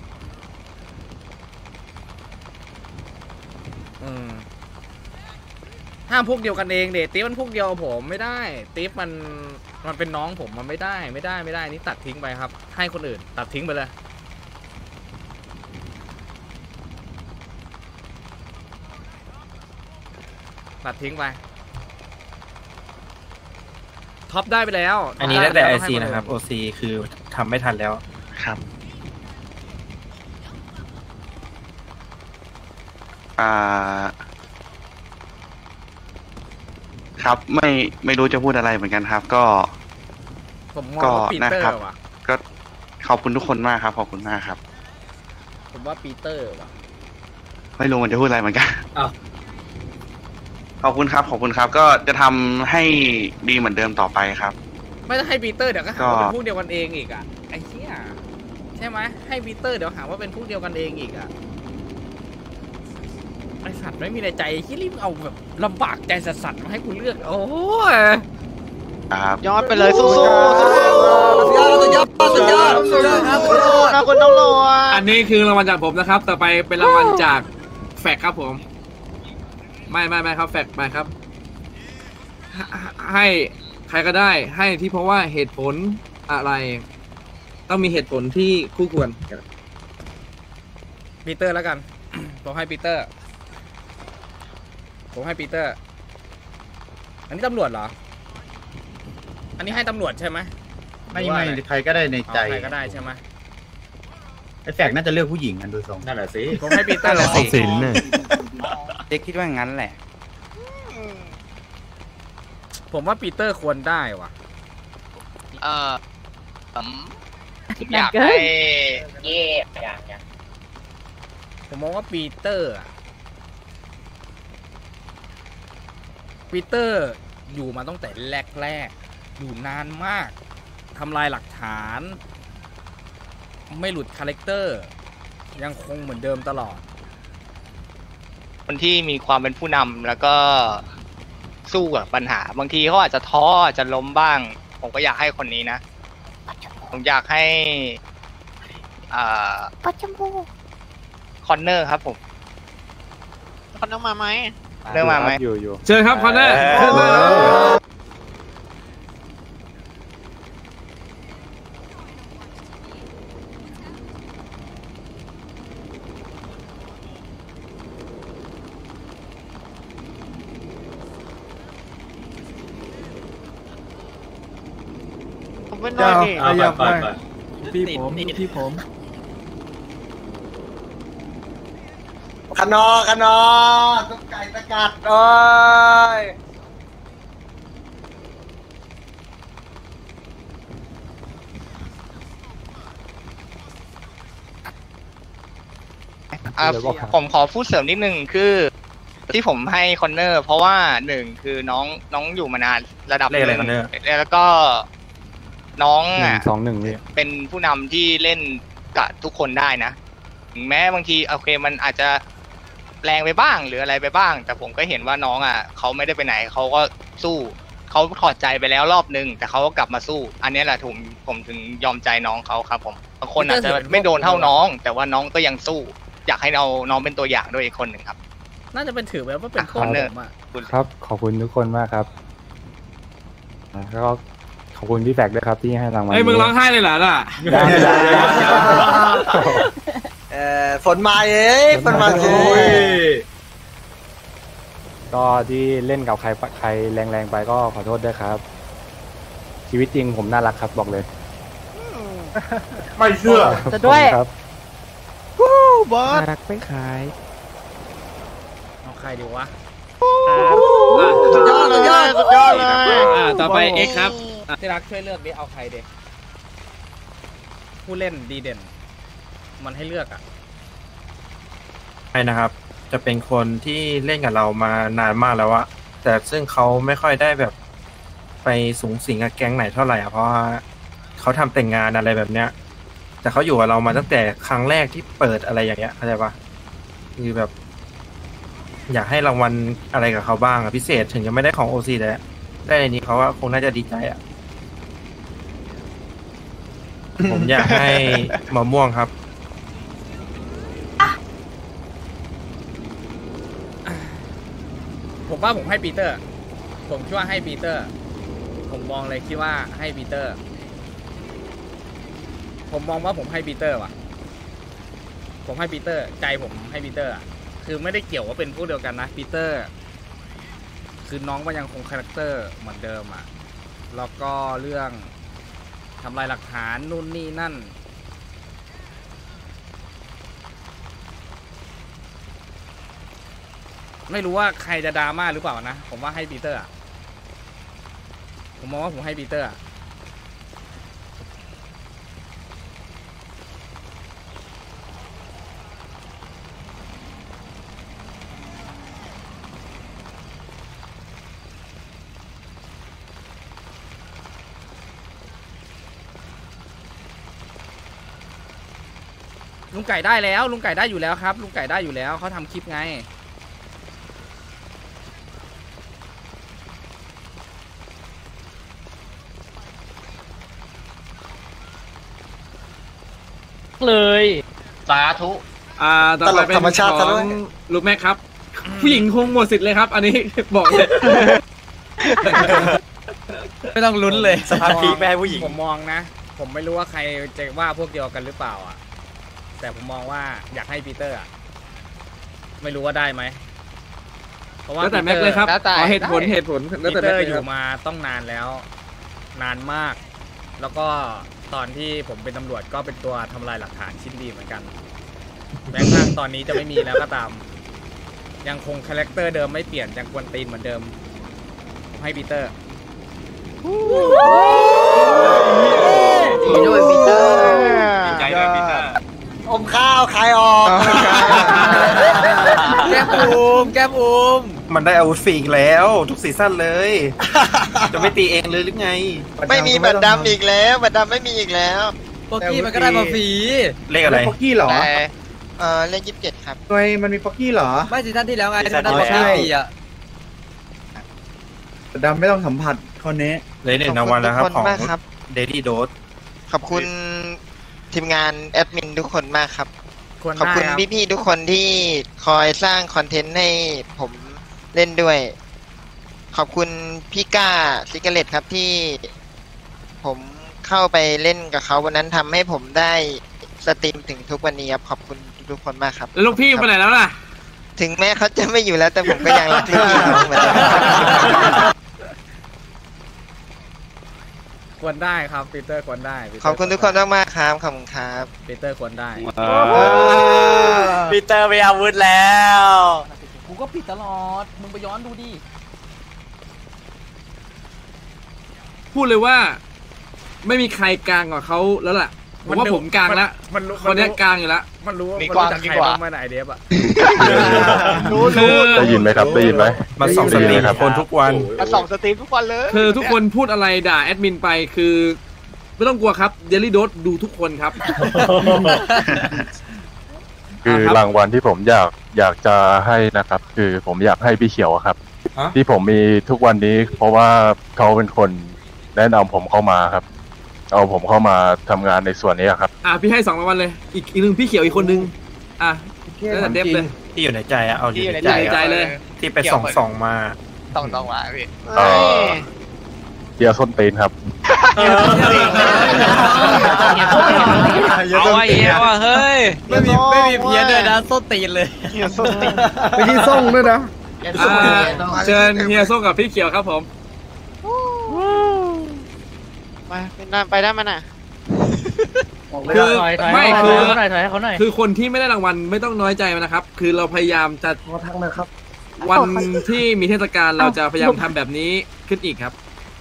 อืมห้ามพวกเดียวกันเองเดตีฟมันพวกเดียวผมไม่ได้ตีฟมันมันเป็นน้องผมมันไม่ได้ไม่ได้ไม่ได้นี่ตัดทิ้งไปครับให้คนอื่นตัดทิ้งไปเลยตัดทิ้งไปท็อปได้ไปแล้วอันนี้ได้แต่ไอซีนะครับโอซีคือทำไม่ทันแล้วครับอ่าครับไม่ไม่รู้จะพูดอะไรเหมือนกันครับ ก็ผมมองก็ว่าปีนะเตอร์ครับว่ะก็ขอบคุณทุกคนมากครับขอบคุณมากครับผมว่าปีเตอร์ว่ะไม่รู้มันจะพูดอะไรเหมือนกันขอบคุณครับขอบคุณครับ ก็จะทำให้ดีเหมือนเดิมต่อไปครับไม่ต้องให้ปีเตอร์เดี๋ยวก็หาก็ว่าเป็นพวกเดียวกันเองอีกอ่ะไอ้เหี้ยใช่ไหมให้ปีเตอร์เดี๋ยวหาว่าเป็นพวกเดียวกันเองอีกอ่ะไอสัตว์ไม่มีในใจที่รีบเอาแบบลำบากใจสัสๆมาให้กูเลือกโอ้ยครับยอดไปเลยสู้ๆสู้ๆสุดยอดสุดยอดสุดยอดสุดยอดครับนะคุณตำรวจอันนี้คือรางวัลจากผมนะครับ ต่อไปเป็นรางวัลจากแฟกครับผม ไม่ไม่ไม่ครับแฟกไปครับให้ใครก็ได้ให้ที่เพราะว่าเหตุผลอะไร ต้องมีเหตุผลที่คู่ควรปีเตอร์แล้วกัน ผมให้ปีเตอร์ผมให้ปีเตอร์อันนี้ตำรวจเหรออันนี้ให้ตำรวจใช่ไหมไม่ไม่ใครก็ได้ในใจใครก็ได้ใช่ไหมไอ้แฝกน่าจะเลือกผู้หญิงกันดูทรงนั่นแหละสิผมให้ปีเตอร์เลยสิสินเด็กคิดว่างั้นแหละผมว่าปีเตอร์ควรได้ว่ะเออผมอยากให้เย่อย่างอย่างผมมองว่าปีเตอร์อะปีเตอร์อยู่มาตั้งแต่แรกๆอยู่นานมากทำลายหลักฐาน ไม่หลุดคาแรคเตอร์ยังคงเหมือนเดิมตลอดคนที่มีความเป็นผู้นำแล้วก็สู้กับปัญหาบางทีเขาอาจจะท้ออาจจะล้มบ้างผมก็อยากให้คนนี้นะผมอยากให้อ่าปัจจุบันคอนเนอร์ครับผมคอนเนอร์มาไหมเนอร์มาไหมอยู่อยู่เชิญครับคอนเนอร์ขึ้นมาผมเป็นน้อยดิขยับไปพี่ผมพี่ผมขนอขนอตุ๊กไก่ตะกัดโอ้ยอ่าผมขอพูดเสริมนิดนึงคือที่ผมให้คอนเนอร์ เพราะว่าหนึ่งคือน้องน้องอยู่มานานระดับหเลขอะไรนึ่งคอนเนอร์แล้วก็น้องหนึ่อ่ะงสองหนึ่งพี่เป็นผู้นำที่เล่นกับทุกคนได้นะถึงแม้บางทีโอเคมันอาจจะแรงไปบ้างหรืออะไรไปบ้าง แต่ผมก็เห็นว่าน้องอ่ะเขาไม่ได้ไปไหนเขาก็สู้เขาถอดใจไปแล้วรอบนึงแต่เขาก็กลับมาสู้ อันนี้แหละผมผมถึงยอมใจน้องเขาครับผมบางคนอาจจะไม่โดนเท่าน้อง แต่ว่าน้องก็ยังสู้ อยากให้เราน้องเป็นตัวอย่างด้วยอีกคนหนึ่งครับน่าจะเป็นถือแบบว่าเป็นพวคกอนเนอร์ผมอะครับ ขอบคุณทุกคนมากครับแล้วก็ขอบคุณพี่แฟกด้วยครับที่ให้รางวัลไอ้ยมึงร้องไห้เลยเหรอน่ะได้ได้ได้เออฝนมาเอ้ยฝนมาเอ้ยก็ที่เล่นกับใครใครแรงๆไปก็ขอโทษด้วยครับ ชีวิตจริงผมน่ารักครับบอกเลยไม่เชื่อจะด้วยขอบคุณครับบอสน่ารักไม่ขายเอาใครดีวะสุดยอดสุดยอดสุดยอดเลยอ่าต่อไปเอ็กครับที่รักช่วยเลือกดิเอาใครเด็กผู้เล่นดีเด่น มันให้เลือกอ่ะใช่นะครับ จะเป็นคนที่เล่นกับเรามานานมากแล้วอะแต่ซึ่งเขาไม่ค่อยได้แบบไปสูงสิงกับแก๊งไหนเท่าไหร่อะเพราะว่าเขาทำแต่งงานอะไรแบบเนี้ย แต่เขาอยู่กับเรามาตั้งแต่ครั้งแรกที่เปิดอะไรอย่างเงี้ยเข้าใจปะคือแบบ อยากให้รางวัลอะไรกับเขาบ้างอะพิเศษถึงจะไม่ได้ของโอซีแต่ได้ในนี้เขาว่าคงน่าจะดีใจอะผมอยากให้มะม่วงครับผมว่าผมให้ปีเตอร์ ผมคิดว่าให้ปีเตอร์ ผมมองเลยคิดว่าให้ปีเตอร์ ผมมองว่าผมให้ปีเตอร์ว่ะ ผมให้ปีเตอร์ ใจผมให้ปีเตอร์อะคือไม่ได้เกี่ยวว่าเป็นผู้เดียวกันนะปีเตอร์ คือน้องก็ยังคงคาแรคเตอร์เหมือนเดิมอ่ะ แล้วก็เรื่องทำลายหลักฐานนู่นนี่นั่น ไม่รู้ว่าใครจะดราม่าหรือเปล่านะ ผมว่าให้ปีเตอร์อะผมมองว่าผมให้ปีเตอร์อะลุงไก่ได้แล้วลุงไก่ได้อยู่แล้วครับลุงไก่ได้อยู่แล้วเขาทำคลิปไงเลยสาธุอ่าต่อไปเป็นตลกธรรมชาติขซะอด้วงยลูกแม่ครับ ผู้หญิงคงหมดสิทธิ์เลยครับ อันนี้ บอกเลยไม่ต้องลุ้นเลยสภาพพีคไม่ให้ผู้หญิงผมมองนะ ผมไม่รู้ว่าใครจะว่าพวกเดียวกันหรือเปล่าอ่ะ แต่ผมมองว่าอยากให้ปีเตอร์อ่ะไม่รู้ว่าได้ไหมเพราะว่าแล้วแต่แม็กเลยครับแล้วแต่ขอเหตุผลเหตุผลแล้วปีแต่เตแม็อก ร์เลยอครัยู่บมาต้องนานแล้ว นานมาก แล้วก็ตอนที่ผมเป็นตำรวจก็เป็นตัวทำลายหลักฐานชิ้นดีเหมือนกันแม้กระทั่งตอนนี้จะไม่มีแล้วก็ตาม ยังคงคาแรคเตอร์เดิมไม่เปลี่ยนยังกวนตีนเหมือนเดิมผมให้ปีเตอร์ดีด้วยปีเตอร์ดีใจด้วยปีเตอร์อมข้าวใครออกแก้มอูมแก้มอูมมันได้อาวุธฟรีอีกแล้ว ทุกซีซั่นเลย จะไม่ตีเองเลยหรือไงไม่มีบัตรดำอีกแล้วบัตรดำไม่มีอีกแล้วโปกี้มันก็ได้มาฟรีเลขอะไรป๊อกกี้เหรอแต่เออเลขยี่สิบเจ็ดครับทำไมมันมีป๊อกกี้เหรอไม่ซีซั่นที่แล้วไงซีซั่มันนได้ที่มาฟแล้วรีอ่ะแต่ดำไม่ต้องสัมผัสคนนี้เลยหนึ่งรางวัลแล้วครับขอบของคุณมากครับเดดี้โดสขอบคุณทีมงานแอดมินทุกคนมากครับควรขอบคุณได้ครับพี่ๆทุกคนที่คอยสร้างคอนเทนต์ให้ผมเล่นด้วย ขอบคุณพี่ก้าซิกเลตครับที่ผมเข้าไปเล่นกับเขาวันนั้นทำให้ผมได้สตรีมถึงทุกวันนี้ครับขอบคุณทุกคนมากครับแล้วลูกพี่ไปไหนแล้วล่ะถึงแม้เขาจะไม่อยู่แล้วแต่ผมก็ยังรักพี่ๆเขาเหมือนเดิมควรได้ครับปีเตอร์ควรได้ Peter ขอบคุณทุกคนมากๆครับขอบคุณครับปีเตอร์ควรได้ปีเตอร์มีอาวุธแล้วกูก็ผิดตลอด มึงไปย้อนดูดิพูดเลยว่า ไม่มีใครกลางกว่าเขาแล้วล่ะผมว่าผมกลางแล้วมันรู้คนเนี้ยกลางอยู่แล้วมันรู้มีมันกว้างรู้จักดีใครกว่าบ้างไหมไหนเดฟอะคือได้ยินไหมครับ ได้ยินไหมมาส่องสตรีมคนทุกวันมาส่องสตรีมทุกวันเลยคือทุกคนพูดอะไรด่าแอดมินไปคือ ไม่ต้องกลัวครับเดลี่โดสดูทุกคนครับคือรางวัลที่ผมอยากอยากจะให้นะครับ คือผมอยากให้พี่เขียวครับฮะที่ผมมีทุกวันนี้ เพราะว่าเขาเป็นคนแนะนำผมเข้ามาครับ เอาผมเข้ามาทำงานในส่วนนี้ครับอ่ะพี่ให้สองรางวัลเลย อีกอีกหนึ่งพี่เขียวอีกคนนึงอ่ะแล้วแต่เดฟเลยที่อยู่ในใจอะเอาอยู่ในอยู่ในใจเลยที่ไปส่องส่องๆมาต้องต้องมาพี่เอ่อเดียวส้นตีนครับเอาไอ้เหี้ยว่ะเฮ้ย ไม่มีไม่มีเพี้ยนเลยนะส้นตีนเลยไม่ที่ส่งด้วยนะอ่าเชิญเฮียส้มกับพี่เขียวครับผมมาเป็นด้านไปด้านมันอ่ะคือไม่คือถอยถอยให้เขาหน่อยคือคนที่ไม่ได้รางวัลไม่ต้องน้อยใจมันนะครับ คือเราพยายามจะขอทักนะครับวันที่มีเทศกาลเราจะพยายามทำแบบนี้ขึ้นอีกครับ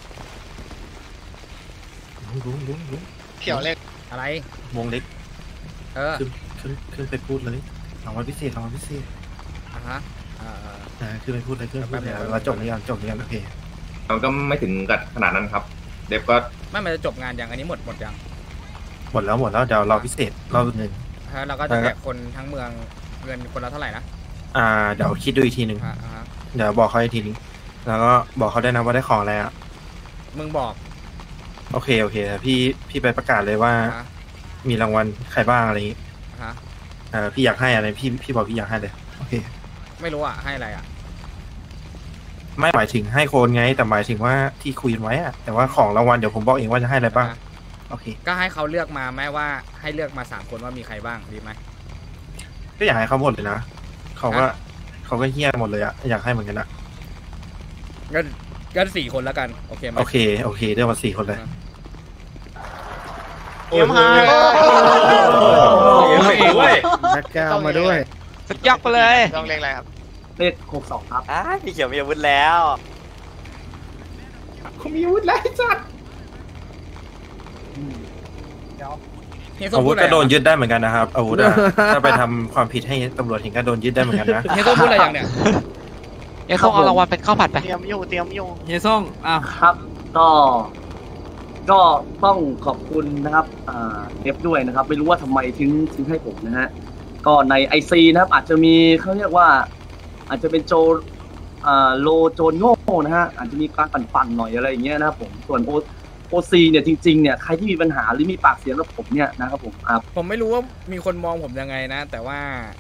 เขียวเล็กอะไรวงเล็กเออขึ้นขึ้นขึ้นไปพูดเลยรางวัลพิเศษรางวัลพิเศษอ่ะฮะอ่าอ่าอ่าขึ้นไปพูดเลยขึ้นไปพูดเลยเราจบนี้ยังจบนี้ยังโอเคมันก็ไม่ถึงกับขนาดนั้นครับ เดฟก็ไม่มันจะจบงานยังอันนี้หมดหมดยังหมดแล้วหมดแล้วเดี๋ยวเราพิเศษเราหนึ่งฮะเราก็จะแจกคนทั้งเมืองเงินคนละเท่าไหร่นะอ่าเดี๋ยวคิดดูอีกทีหนึ่งอ่าอ่าฮะเดี๋ยวบอกเขาอีกทีหนึงแล้วก็บอกเขาได้วยนะว่าได้ของอะไรอ่ะมึงบอกโอเคโอเคพี่พี่ไปประกาศเลยว่าอ่ะมีรางวัลใครบ้างอะไรอย่างงี้อ่ะฮะเอ่าพี่อยากให้อะไรพี่พี่บอกพี่อยากให้เลยโอเคไม่รู้อ่ะให้อะไรอ่ะไม่หมายถึงให้โคนไงแต่หมายถึงว่าที่คุยกันไว้อะแต่ว่าของรางวัลเดี๋ยวผมบอกเองว่าจะให้อะไรบ้างอ่ะโอเคก็ให้เขาเลือกมาแม้ว่าให้เลือกมาสามคนว่ามีใครบ้างดีไหมก็อยากให้เขาหมดเลยนะเขาก็เขาก็เฮี้ยหมดเลยอะอยากให้เหมือนกันอะก็ก็สี่คนแล้วกันโอเคไหมโอเคโอเคเรียกว่าสี่คนเลยเตรียมหาแบ็คแก้วมาด้วยสุดยอดไปเลยต้องเรียกอะไรครับเลขหกสองครับอ่ะพี่เขียวมีอาวุธแล้วเขามีอาวุธแล้วจัดเฮียส้มอาวุพูธดอะไรก็โดนอ่ะยึดได้เหมือนกันนะครับอาวุธอะถ้าไปทำความผิดให้ตำรวจเห็นก็โดนยึดได้เหมือนกันนะเฮียส้มพูดอะไรอย่างเนี้ยเอ้ยเขาเอารางวัลเป็นข้าวผัดไปเตรียมอยู่เตรียมอยู่เฮียส้มอ้าวครับ ก็ ก็ต้องขอบคุณนะครับอ่าเอฟด้วยนะครับ ไม่รู้ว่าทำไมถึงถึงให้ผมนะฮะ ก็ในไอซีนะครับ อาจจะมีเขาเรียกว่า อาจจะเป็นโจอ่าโลโจนโง่นะฮะ อาจจะมีการปั่นๆหน่อยอะไรอย่างเงี้ยนะครับผม ส่วนโอโอซีเนี่ยจริงๆเนี่ยใครที่มีปัญหาหรือมีปากเสียงกับผมเนี่ยนะครับผมอ่าผมไม่รู้ว่ามีคนมองผมยังไงนะ แต่ว่า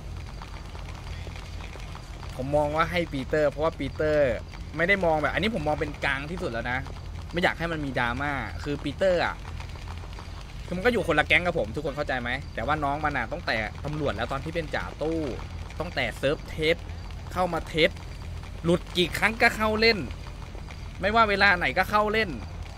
ผมมองว่าให้ปีเตอร์ เพราะว่าปีเตอร์ไม่ได้มองแบบ อันนี้ผมมองเป็นกลางที่สุดแล้วนะ ไม่อยากให้มันมีดราม่าคือปีเตอร์อ่ะคือมันก็อยู่คนละแก๊งกับผมทุกคนเข้าใจไหมแต่ว่าน้องมันอ่ะต้องแต่ตำรวจแล้วตอนที่เป็นจ่าตู้ต้องแต่เซิร์ฟเทสเข้ามาเทสหลุดกี่ครั้งก็เข้าเล่น ไม่ว่าเวลาไหนก็เข้าเล่น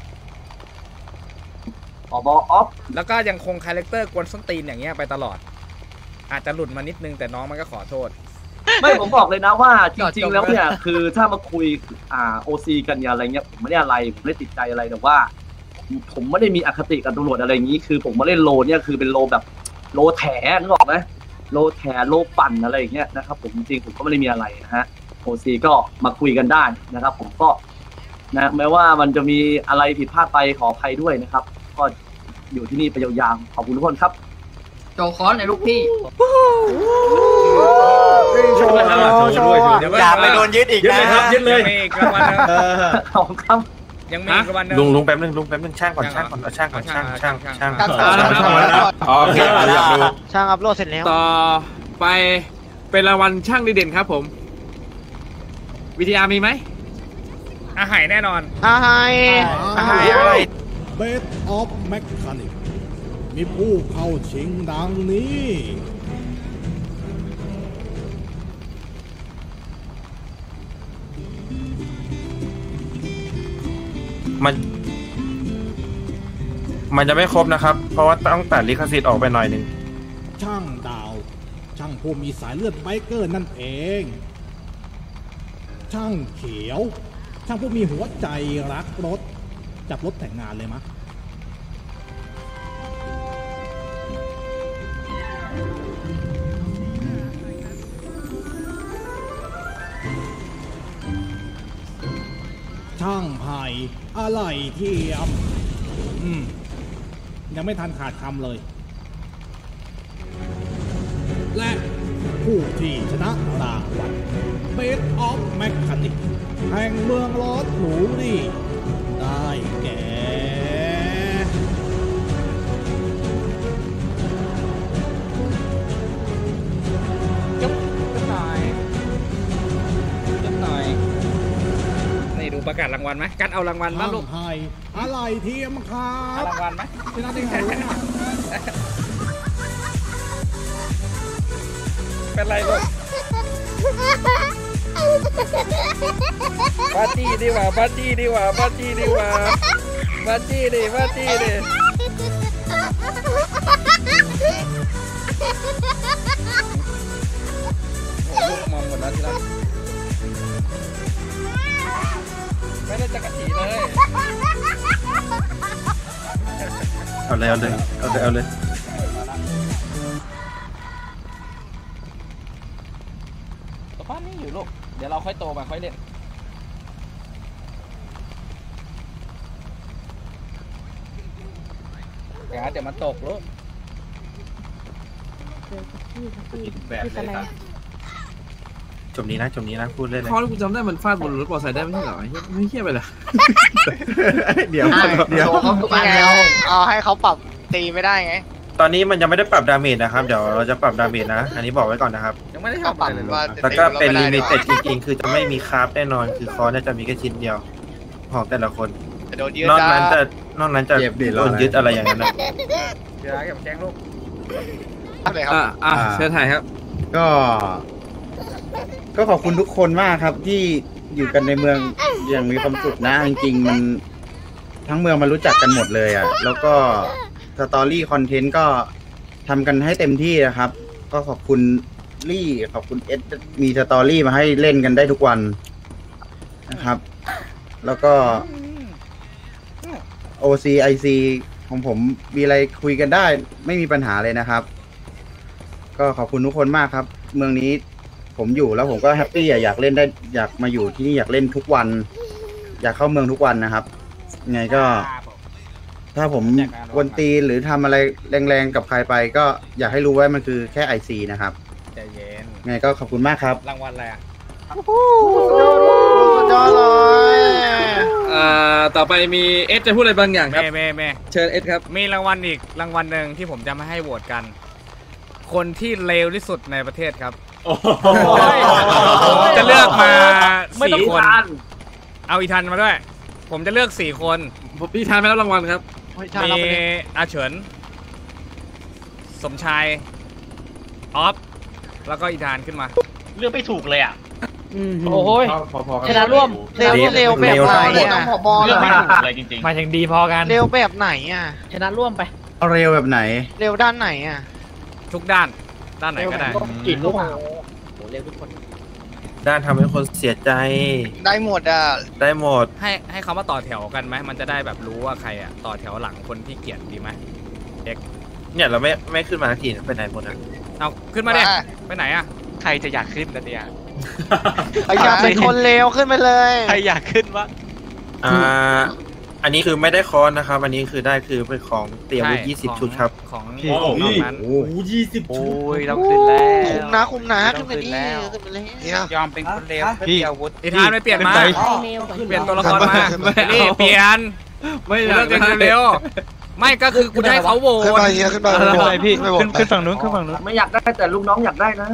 อบออฟแล้วก็ยังคงคาแรคเตอร์กวนส้นตีนอย่างเงี้ยไปตลอด อาจจะหลุดมานิดนึงแต่น้องมันก็ขอโทษไม่ผมบอกเลยนะว่าจริงๆแล้วเนี่ยคือถ้ามาคุยอ่าโอซีกันเนี่ยอะไรเงี้ยผมไม่ได้อะไรผมไม่ได้ติดใจอะไรแต่ว่า ผมไม่ได้มีอคติกับตำรวจอะไรอย่างนี้ คือผมมาเล่นโลเนี่ยคือเป็นโลแบบโลแถนึกออกไหมโลแถโลปั่นอะไรอย่างเงี้ยนะครับผมจริงๆผมก็ไม่ได้มีอะไรนะฮะโอซีก็มาคุยกันได้นะครับ ผมก็นะแม้ว่ามันจะมีอะไรผิดพลาดไปขออภัยด้วยนะครับ ก็อยู่ที่นี่ไปยาวๆขอบคุณทุกคนครับโจคอนในลูกพี่โชว์โชว์โชว์อย่าไปโดนยึดอีกนะยึดเลยครับยึดเลยมีอีกรางวัลหนึ่งขอบคุณครับยังมีอีกวันหนึงลุงลุงแป๊บนึงลุงแป๊บนึงช่างก่อนช่างก่อนเอาช่างก่อนช่างช่างช่างโอเคอยากดูช่างอัพโหลดเสร็จแล้วต่อไปเป็นรางวัลช่างดีเด่นครับผมวิทยามีไหมอาหายแน่นอนอาไฮอาไฮอะไรเบสออฟแมคคานิกมีผู้เข้าชิงดังนี้มัน มันจะไม่ครบนะครับ เพราะว่าต้องตัดลิขสิทธิ์ออกไปหน่อยหนึ่งช่างดาว ช่างผู้มีสายเลือดไบเกอร์นั่นเอง ช่างเขียว ช่างผู้มีหัวใจรักรถ จับรถแต่งงานเลยมะ ช่างไผ่อะไรเทียม อืม ยังไม่ทันขาดคำเลย และผู้ที่ชนะรางวัล Best of Mechanic แห่งเมืองลอสหนูนี่ได้แก่ยกขึ้นหน่อยยกหน่อยนี่ดูประกาศรางวัลไหมกันเอารางวัลมาลูกช่างไผ่อะไรเทียมครับเอารางวัลไหมชนะได้ไงวะเนี่ยเป็นไรลูกปาร์ตี้ดีกว่าปาร์ตี้ดีกว่าปาร์ตี้ดีกว่าปาร์ตี้ดิปาร์ตี้ดิโอ้ลูกมองหมดแล้วทีละไม่ได้จะกระถีเลยเอาเลยเอาเลยเอาเลยเอาเลยตัวป้านี่อยู่ลูกเดี๋ยวเราค่อยโตมาค่อยเล่นเดี๋ยวเดี๋ยวมันตกลูกแบบเลยครับจบนี้นะจบนี้นะพูดเล่นเลยข้อที่กูจำได้มันฟาดบนรถมอเตอร์ไซค์ได้ไม่ใช่เหรอไม่เหี้ยไปเลยเดี๋ยวเดี๋ยวเขาทุกอันแล้วเอาให้เขาปรับตีไม่ได้ไงตอนนี้มันยังไม่ได้ปรับดาเมจนะครับเดี๋ยวเราจะปรับดาเมจนะอันนี้บอกไว้ก่อนนะครับยังไม่ได้เขาทำปรับอะไรเลยว่าแล้วก็เป็นลิมิเต็ดจริงๆคือจะไม่มีคราฟแน่นอนคือคอน่าจะมีแค่ชิ้นเดียวของแต่ละคนโดนยืดนอกได้นั้นจะนอกนั้นจะโดนยึดอะไรอย่างนั้นนะเดี๋ยวเก็บแจ้งลูกอะไรครับอ่ะอ่ะเชิญถ่ายครับก็ ก็ขอบคุณทุกคนมากครับที่อยู่กันในเมืองอย่างมีความสุขนะจริงๆมันทั้งเมืองมันรู้จักกันหมดเลยอ่ะแล้วก็สตอรี่คอนเทนต์ก็ทำกันให้เต็มที่นะครับ ก็ขอบคุณลี่ขอบคุณเอสมีสตอรี่มาให้เล่นกันได้ทุกวันนะครับ แล้วก็ โอ ซี ไอ ซี ของผมมีอะไรคุยกันได้ไม่มีปัญหาเลยนะครับ ก็ขอบคุณทุกคนมากครับ เมืองนี้ผมอยู่แล้วผมก็แฮปปี้อยากเล่นได้อยากมาอยู่ที่นี่อยากเล่นทุกวัน อยากเข้าเมืองทุกวันนะครับไงก็ ถ้าผมกวนตีนหรือทำอะไรแรงๆกับใครไป ก็อยากให้รู้ว่ามันคือแค่ ไอ ซี นะครับใจเย็นไงก็ขอบคุณมากครับรางวัลอะไรอ่ะสุดยอดเลยอ่าต่อไปมีเอสจะพูดอะไรบางอย่างครับเม่เม่เม่เชิญเอสครับมีรางวัลอีกรางวัลหนึ่งที่ผมจะมาให้โหวตกัน คนที่เลวที่สุดในประเทศครับจะเลือกมาสี่คนเอาอีทันมาด้วย ผมจะเลือกสี่คนพี่ทานไปแล้วรางวัลครับมีอาเฉินสมชายออฟแล้วก็อีธานขึ้นมาเลือกไม่ถูกเลยอ่ะโอ้ยชนะร่วมเร็วเร็วแบบไหนอ่ะเลือกไม่ถูกเลยจริงๆมาถึงดีพอกันเร็วแบบไหนอ่ะชนะร่วมไปเร็วแบบไหนเร็วด้านไหนอ่ะทุกด้านด้านไหนก็ได้กินลูกโหเร็วทุกคนด้านทำให้คนเสียใจได้หมดอ่ะได้หมดให้ให้เขามาต่อแถวกันไหมมันจะได้แบบรู้ว่าใครอ่ะต่อแถวหลังคนที่เกลียดดีไหมเอ็กเนี่ยเราไม่ไม่ขึ้นมาทันทีไปไหนหมดอ่ะเอาขึ้นมาเด็ไปไหนอ่ะใครจะอยากขึ้นกันเนี่ยไออยากเป็นคนเลวขึ้นไปเลยใครอยากขึ้นวะอ่าไออันนี้คือไม่ได้คอนนะครับ อันนี้คือได้คือเป็นของเตรียมไว้ยี่สิบชุดครับของโอ้โหนั้นโอ้โหยี่สิบชุดโอ้ยต้องขึ้นแล้วคุมนะคุมนะขึ้นมาดิแล้วขึ้นมาเลยยอมเป็นคนเลวเพื่อมีอาวุธไอ้ทานไม่เปลี่ยนมา เปลี่ยนตัวละครมานี่เปลี่ยนไม่อยากเลิกกันเร็วๆไม่ก็คือกูจะให้เขาโหวตขึ้นมาเฮียขึ้นมาขึ้นไปพี่ขึ้นขึ้นฝั่งนู้นขึ้นฝั่งนู้นไม่อยากได้แต่ลูกน้องอยากได้นะ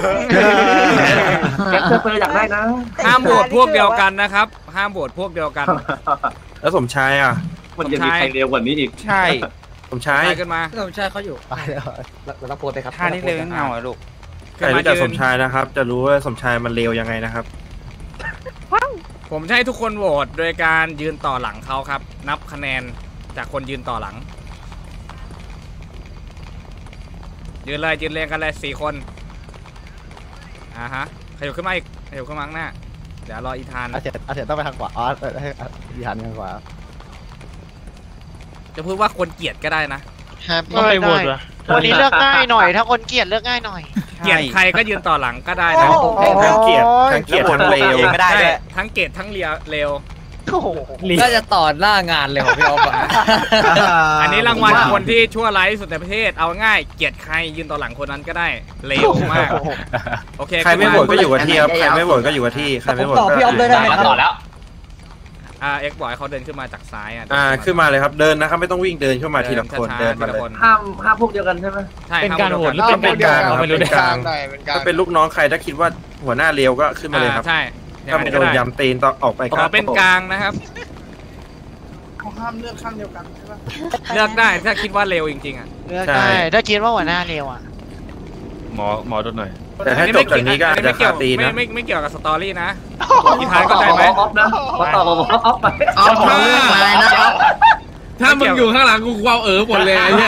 แก๊งเซอร์เปอร์อยากได้นะห้ามโหวตพวกเดียวกันนะครับ ห้ามโหวตพวกเดียวกันแล้วสมชายอ่ะมันจะมีใครเร็วกว่านี้อีกใช่สมชายขึ้นมาสมชายเขาอยู่เราต้องโพสไปครับท่านี้เลยเงาอะลูกใครรู้จักสมชายนะครับ จะรู้ว่าสมชายมันเลวยังไงนะครับผมจะให้ทุกคนโหวตโดยการยืนต่อหลังเขาครับ นับคะแนนจากคนยืนต่อหลัง ยืนเลยยืนเรียงกันเลยสี่คนอ่าฮะขยับขึ้นมาอีกขยับขึ้นมาข้างหน้าเดี๋ยวรออีธานอาเสียอาเสียต้องไปทางขวาอ๋อให้อีธานทางขวาจะพูดว่าคนเกลียดก็ได้นะต้องไปโหวตวะวันนี้เลือกง่ายหน่อย ถ้าคนเกลียดเลือกง่ายหน่อยเกลียดใครก็ยืนต่อหลังก็ได้นะทั้งเกลียดทั้งเกลียดทั้งเลวก็ได้ทั้งเกลียดทั้งเลียเร็วก็จะต่อหน้างานเลยของพี่ออฟอะอันนี้รางวัลคนที่ชั่วร้ายที่สุดในประเทศเอาง่ายเกลียดใครยืนต่อหลังคนนั้นก็ได้เร็วมากโอเคใครไม่โหวตก็อยู่กับที่ครับใครไม่โหวตก็อยู่กับที่ใครไม่โหวตก็ต่อแล้วอ่าเอ็กบอกให้เขาเดินขึ้นมาจากซ้ายอ่ะอ่าขึ้นมาเลยครับเดินนะครับไม่ต้องวิ่งเดินขึ้นมาทีละคนเดินมาเลยห้ามห้ามพวกเดียวกันใช่ไหมใช่เป็นการโหวตหรือเป็นกลางครับเป็นกลางถ้าเป็นลูกน้องใครถ้าคิดว่าหัวหน้าเลวก็ขึ้นมาเลยครับใช่ถ้าไม่โดนยำตีนต้องออกไปขอเป็นกลางนะครับเขาห้ามเลือกข้างเดียวกันใช่ปะเลือกได้ถ้าคิดว่าเร็วจริงๆอ่ะเลือกได้ถ้าคิดว่าหัวหน้าเร็วอ่ะหมอหมอดูหน่อยแต่ถ้าจบจากนี้ก็อาจจะขาดตีนไม่นะไม่ไม่เกี่ยวกับสตอรี่นะอีธานเข้าใจไหมออฟนะขอต่อขอออฟไปเอาถ้าถ้ามึงอยู่ข้างหลังกูควาเอ๋อหมดเลยเนี่ย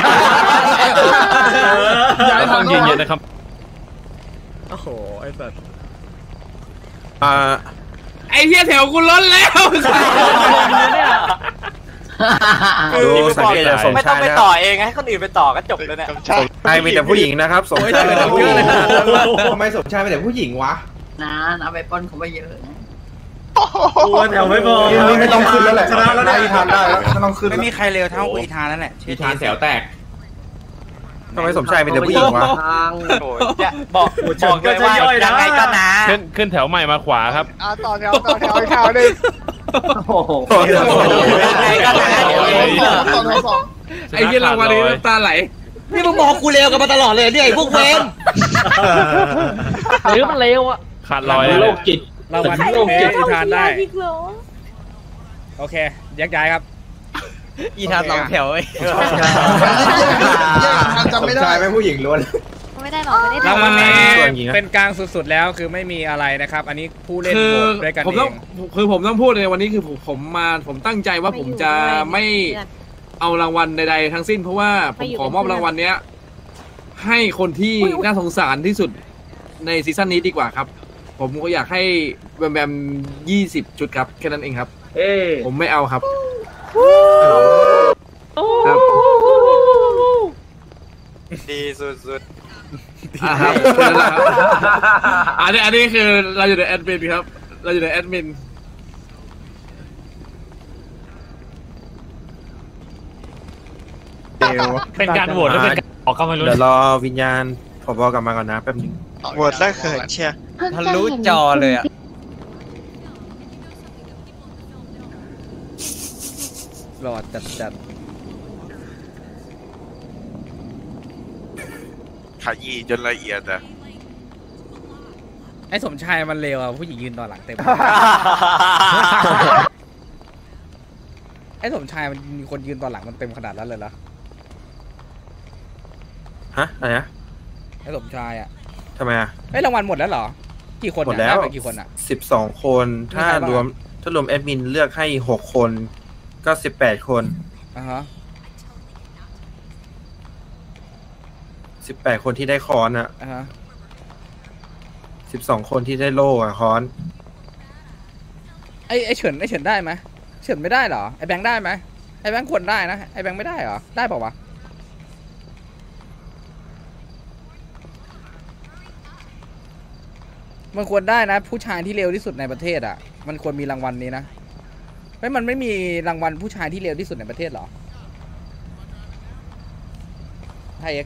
ต้องยืนยันนะครับโอ้โหไอ้สัสอ่าไอ้เหี้ยแถวกูล้นแล้วดูสังเกตจากสมไม่ต้อชาง ยไปนะคต่อรับเองให้คนอื่นไปต่อก็จบเลยเนี่ยสมชายมีแต่ผู้หญิงนะครับสมชายมีแต่ผู้หญิงทำไมสมชายเป็นแต่ผู้หญิงวะนะเอาไปป้อนเขาไปเยอะตัวแถวไม่พอไม่ต้องขึ้นแล้วแหละชนะแล้วได้อีธานได้แล้วไม่ต้องขึ้นไม่มีใครเร็วเท่าอีธานนั่นแหละอีธานแถวแตกทำไมสมชายมีแต่ผู้หญิงวะบอกบอกเลยว่ายังไงก็นะขึ้นขึ้นแถวใหม่มาขวาครับอ่าต่อแถวต่อแถวอีกแถวหนึ่งโอ้โหยังไงก็นะเดี๋ยวเองต่อแถวสองไอ้เหี้ยรางวัลนี้น้ำตาไหลนี่มึงบอกกูเลวกันมาตลอดเลยเนี่ยไอ้พวกเวรหรือมันเลวอ่ะขาดลอยโรคจิตรางวัลนี้อีธานได้โอเคแยกย้ายครับอีธานสองแถวไอ้จำไม่ได้ชายเป็นผู้หญิงล้วนไม่ได้หรอกไม่ได้รางวัลนี้ส่วนหญิงนะเป็นกลางสุดๆแล้วคือไม่มีอะไรนะครับ อันนี้ผู้เล่นคือโหวตด้วยกันผมเอต้องงคือผมต้องพูดในวันนี้คือผมผมมาผมตั้งใจว่าผมจะไม่เอารางวัลใดๆทั้งสิ้น เพราะว่าผมขอมอบรางวัลเนี้ย ให้คนที่น่าสงสารที่สุดในซีซั่นนี้ดีกว่าครับ ผมก็อยากให้แบมแบมยี่สิบชุดครับแค่นั้นเองครับเอ้ผมไม่เอาครับครับดีสุดอ่าครับนั่นแหละครับอันนี้อันนี้คือเราอยู่ในแอดมินครับ เราอยู่ในแอดมินเป็นการโหวตหรือเป็นการออกก็ไม่รู้เดี๋ยวรอวิญญาณผบกลับมาก่อนนะแป๊บนึงโหวตแล้วเขินเชียร์ๆทะลุจอเลยอ่ะรอจัดจัดขยี้จนละเอียดอะไอ้สมชายมันเลวอ่ะผู้หญิงยืนต่อหลังเต็ม ไอ้สมชายมันมีคนยืนต่อหลังมันเต็มขนาดนั้นเลยเหรอฮะอะไรนะไอ้สมชายอ่ะทำไมอ่ะไอ้ยรางวัลหมดแล้วเหรอกี่คนหมดเนี่ยแล้วได้ไปกี่คนอ่ะสิบสองคน ถ้ามีใครบ้างรวมถ้ารวมแอดมินเลือกให้หกคนก็สิบแปดคนอ่าฮะสิบแปดคนที่ได้คอนอ่ะอ่าฮะสิบสองคนที่ได้โล่อะคอนไอ้ไอ้เฉินไอ้เฉินได้ไหมเฉินไม่ได้เหรอไอ้แบงค์ได้ไหมไอ้แบงค์ควรได้นะไอ้แบงค์ไม่ได้เหรอได้เปล่าวะมันควรได้นะ ผู้ชายที่เร็วที่สุดในประเทศอ่ะ มันควรมีรางวัลนี้นะไม่มันไม่มีรางวัลผู้ชายที่เร็วที่สุดในประเทศหรอไทยเอ็ก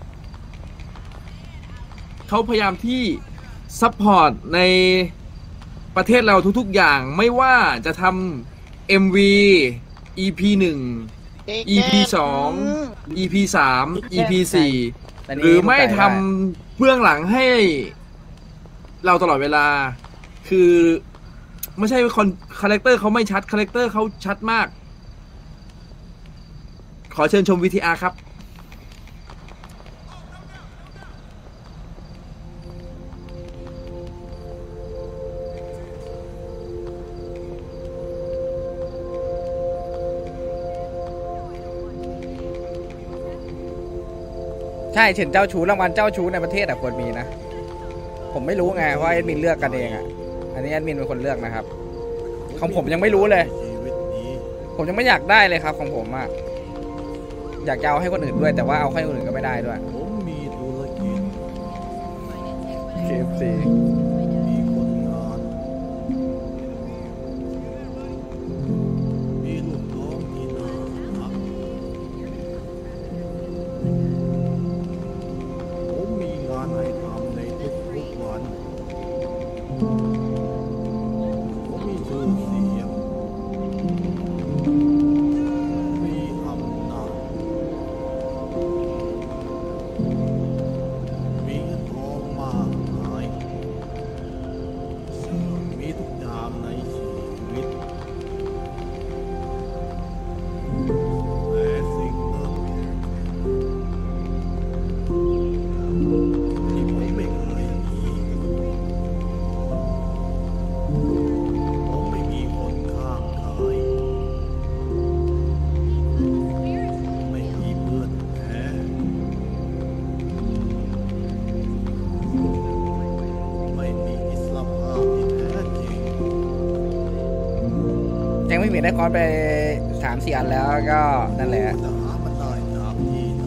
เขาพยายามที่ซัพพอร์ตในประเทศเราทุกๆอย่างไม่ว่าจะทำ เอ็ม วี อี พี หนึ่ง อี พี สอง อี พี สาม อี พี สี่ หรือไม่ทำเบื้องหลังให้เราตลอดเวลาคือไม่ใช่คอนคาแรคเตอร์เขาไม่ชัดคาแรคเตอร์เขาชัดมากขอเชิญชม วี ที อาร์ ครับใช่เฉินเจ้าชู้รางวัลเจ้าชู้ในประเทศอะควรมีนะผมไม่รู้ไงเพราะแอดมินเลือกกันเองอะอันนี้แอดมินเป็นคนเลือกนะครับของผมยังไม่รู้เลยผมยังไม่อยากได้เลยครับของผมอะอยากจะเอาให้คนอื่นด้วยแต่ว่าเอาให้คนอื่นก็ไม่ได้ด้วยผมมีธุรกิจเค เอฟ ซีมีคนงานมีลูกน้องที่น่ารักผมมีงานให้ทำในทุกๆวันผมมีชื่อเสียงมีอำนาจมีเงินทองมากมายมีทุกอย่างในชีวิตแต่สิ่งหนึ่งที่ผมไม่เคยมีผมไม่มีคนข้างกายไม่มีเพื่อนแท้ไม่มีอิสระภาพที่แท้จริงยังไม่มีได้คอร์สไปสามสี่อันแล้วก็นั่นแหละจะหามันได้จากที่ไหน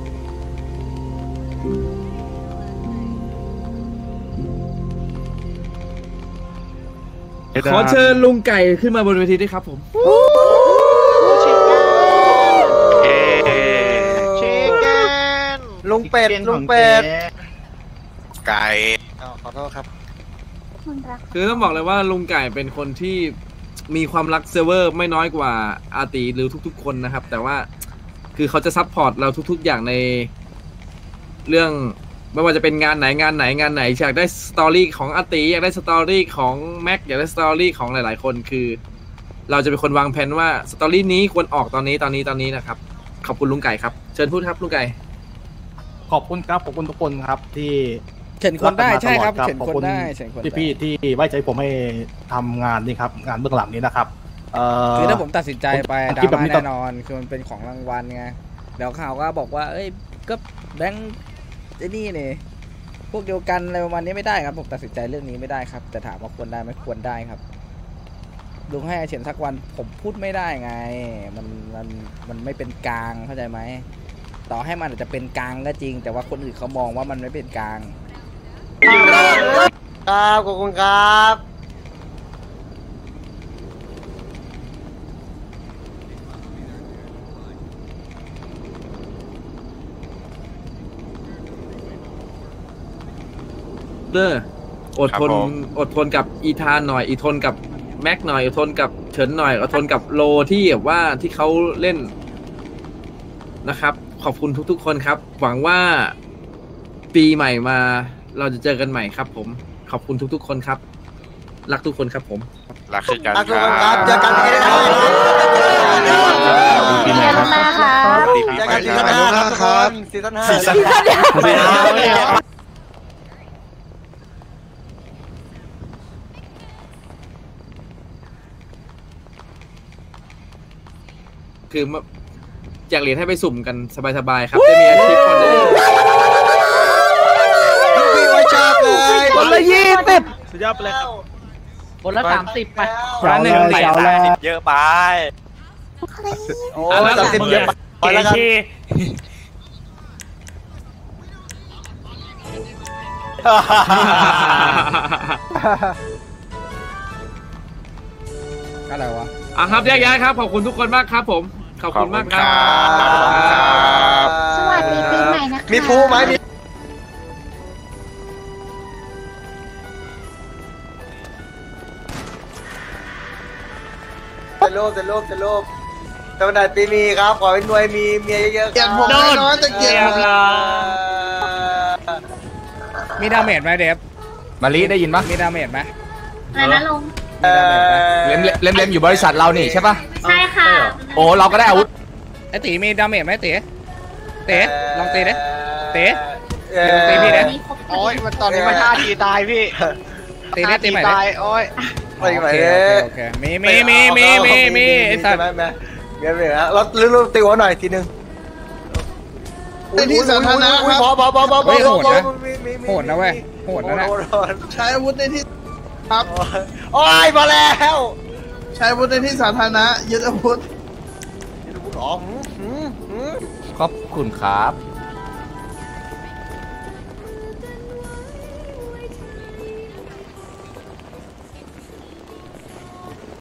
ขอเชิญลุงไก่ขึ้นมาบนเวทีด้วยครับผมชิคเก้นลุงเป็ดลุงเป็ดไก่ขอโทษครับคือต้องบอกเลยว่าลุงไก่เป็นคนที่มีความรักเซิร์ฟเวอร์ไม่น้อยกว่าอาตีหรือทุกๆคนนะครับ แต่ว่าคือเขาจะซัพพอร์ตเราทุกๆอย่างในเรื่องไม่ว่าจะเป็นงานไหนงานไหนงานไหนอยากได้สตอรี่ของอาตีอยากได้สตอรี่ของแม็กอยากได้สตอรี่ของหลายๆคนคือ เราจะเป็นคนวางแผนว่าสตอรี่นี้ควรออกตอนนี้ตอนนี้ตอนนี้นะครับขอบคุณลุงไก่ครับเชิญพูดครับลุงไก่ขอบคุณครับขอบคุณทุกคนครับที่เฉินคนได้กกัมาใช่ครับตลอดเฉินขอบคนคุณได้เฉินคนได้พี่ๆที่ไว้ใจผมให้ทำงานนี่ครับงานเบื้องหลังนี้นะครับเอ่อคือถ้าผมตัดสินใจไปผมดราคิดแบบม่านี้ตลอดแน่นอนคือมันเป็นของรางวัลไงเดี๋ยวข่าวก็บอกว่าเอ้ยก็แบงค์ไอ้นี่นี่พวกเดียวกันอะไรประมาณนี้ไม่ได้ครับผมตัดสินใจเรื่องนี้ไม่ได้ครับแต่ถามว่าควรได้ไหมควรได้ครับลุงให้อาเฉียนสักวันผมพูดไม่ได้ไงมันมันมันไม่เป็นกลางเข้าใจไหมต่อให้มันอาจจะเป็นกลางก็จริง แต่ว่าคนอื่นเขามองว่ามันไม่เป็นกลางครับขอบคุณครับเด้ออดทนอดทนกับอีธานหน่อยอดทนกับแม็กหน่อยอดทนกับเฉินหน่อยอดทนกับโลที่แบบว่าที่เขาเล่นนะครับขอบคุณทุกๆคนครับ หวังว่าปีใหม่มาเราจะเจอกันใหม่ครับผมขอบคุณทุกๆคนครับรักทุกคนครับผมรักคือกันรักทุกคคนครัรับบเจอกันปีหน้าปีใหม่ครับปีใหม่เจอกันซีคซั่นรับห้าครับทุกคนซีซั่นห้าซีซั่นห้าไม่เอาไม่เอาคืออยากเรียนให้ไปสุ่มกันสบายๆครับจะมีอาชีพคนหนึ่งพี่ไว้ชอบเลยคนละยี่สิบสุดยอดไปเลยครับคนละสามสิบไปร้านหนึ่งใส่สามสิบเยอะไปโอ้ยสามสิบเยอะไปแล้วกันอะไรวะอ่ะครับแยกย้ายครับขอบคุณทุกคนมากครับผมขอบคุณมากครับสวัสดีปีใหม่นะคะมีภูไหมมีจะรูปจะรูปจะรูปแต่วันไหนปีมีครับขอให้รวยมีเมียเยอะๆเกลียดผมน้อยๆแต่เกลียดผมมีดาเมจไหมเดฟมาลีได้ยินปะมีดาเมจไหมอะไรนะลุงเล็มเล็มเล็มอยู่บริษัทเรานี่ใช่ปะใช่ค่ะโอ้เราก็ได้อาวุธไอตีมีดาเมจไหมตีตีลองตีดิตีลองตีพี่ดิโอ้ยมันตอนนี้มันห้าทีตายพี่ตีดิตีใหม่ดิตายโอ้ยโอเคโอเคมีมีมีมีมีมีไอสัตว์แม่แม่เดี๋ยวเดี๋ยวเราลืมๆตีหัวหน่อยทีนึงในที่สาธารณะครับพอพอพอพอพอเฮ้ยโหดนะมีมีมีโหดนะเว้ยโหดนะเนี่ยใช้อาวุธในที่ครับโอ้ยมาแล้วใช้อาวุธในที่สาธารณะยึดอาวุธหรอหืมหืมหืมขอบคุณครับ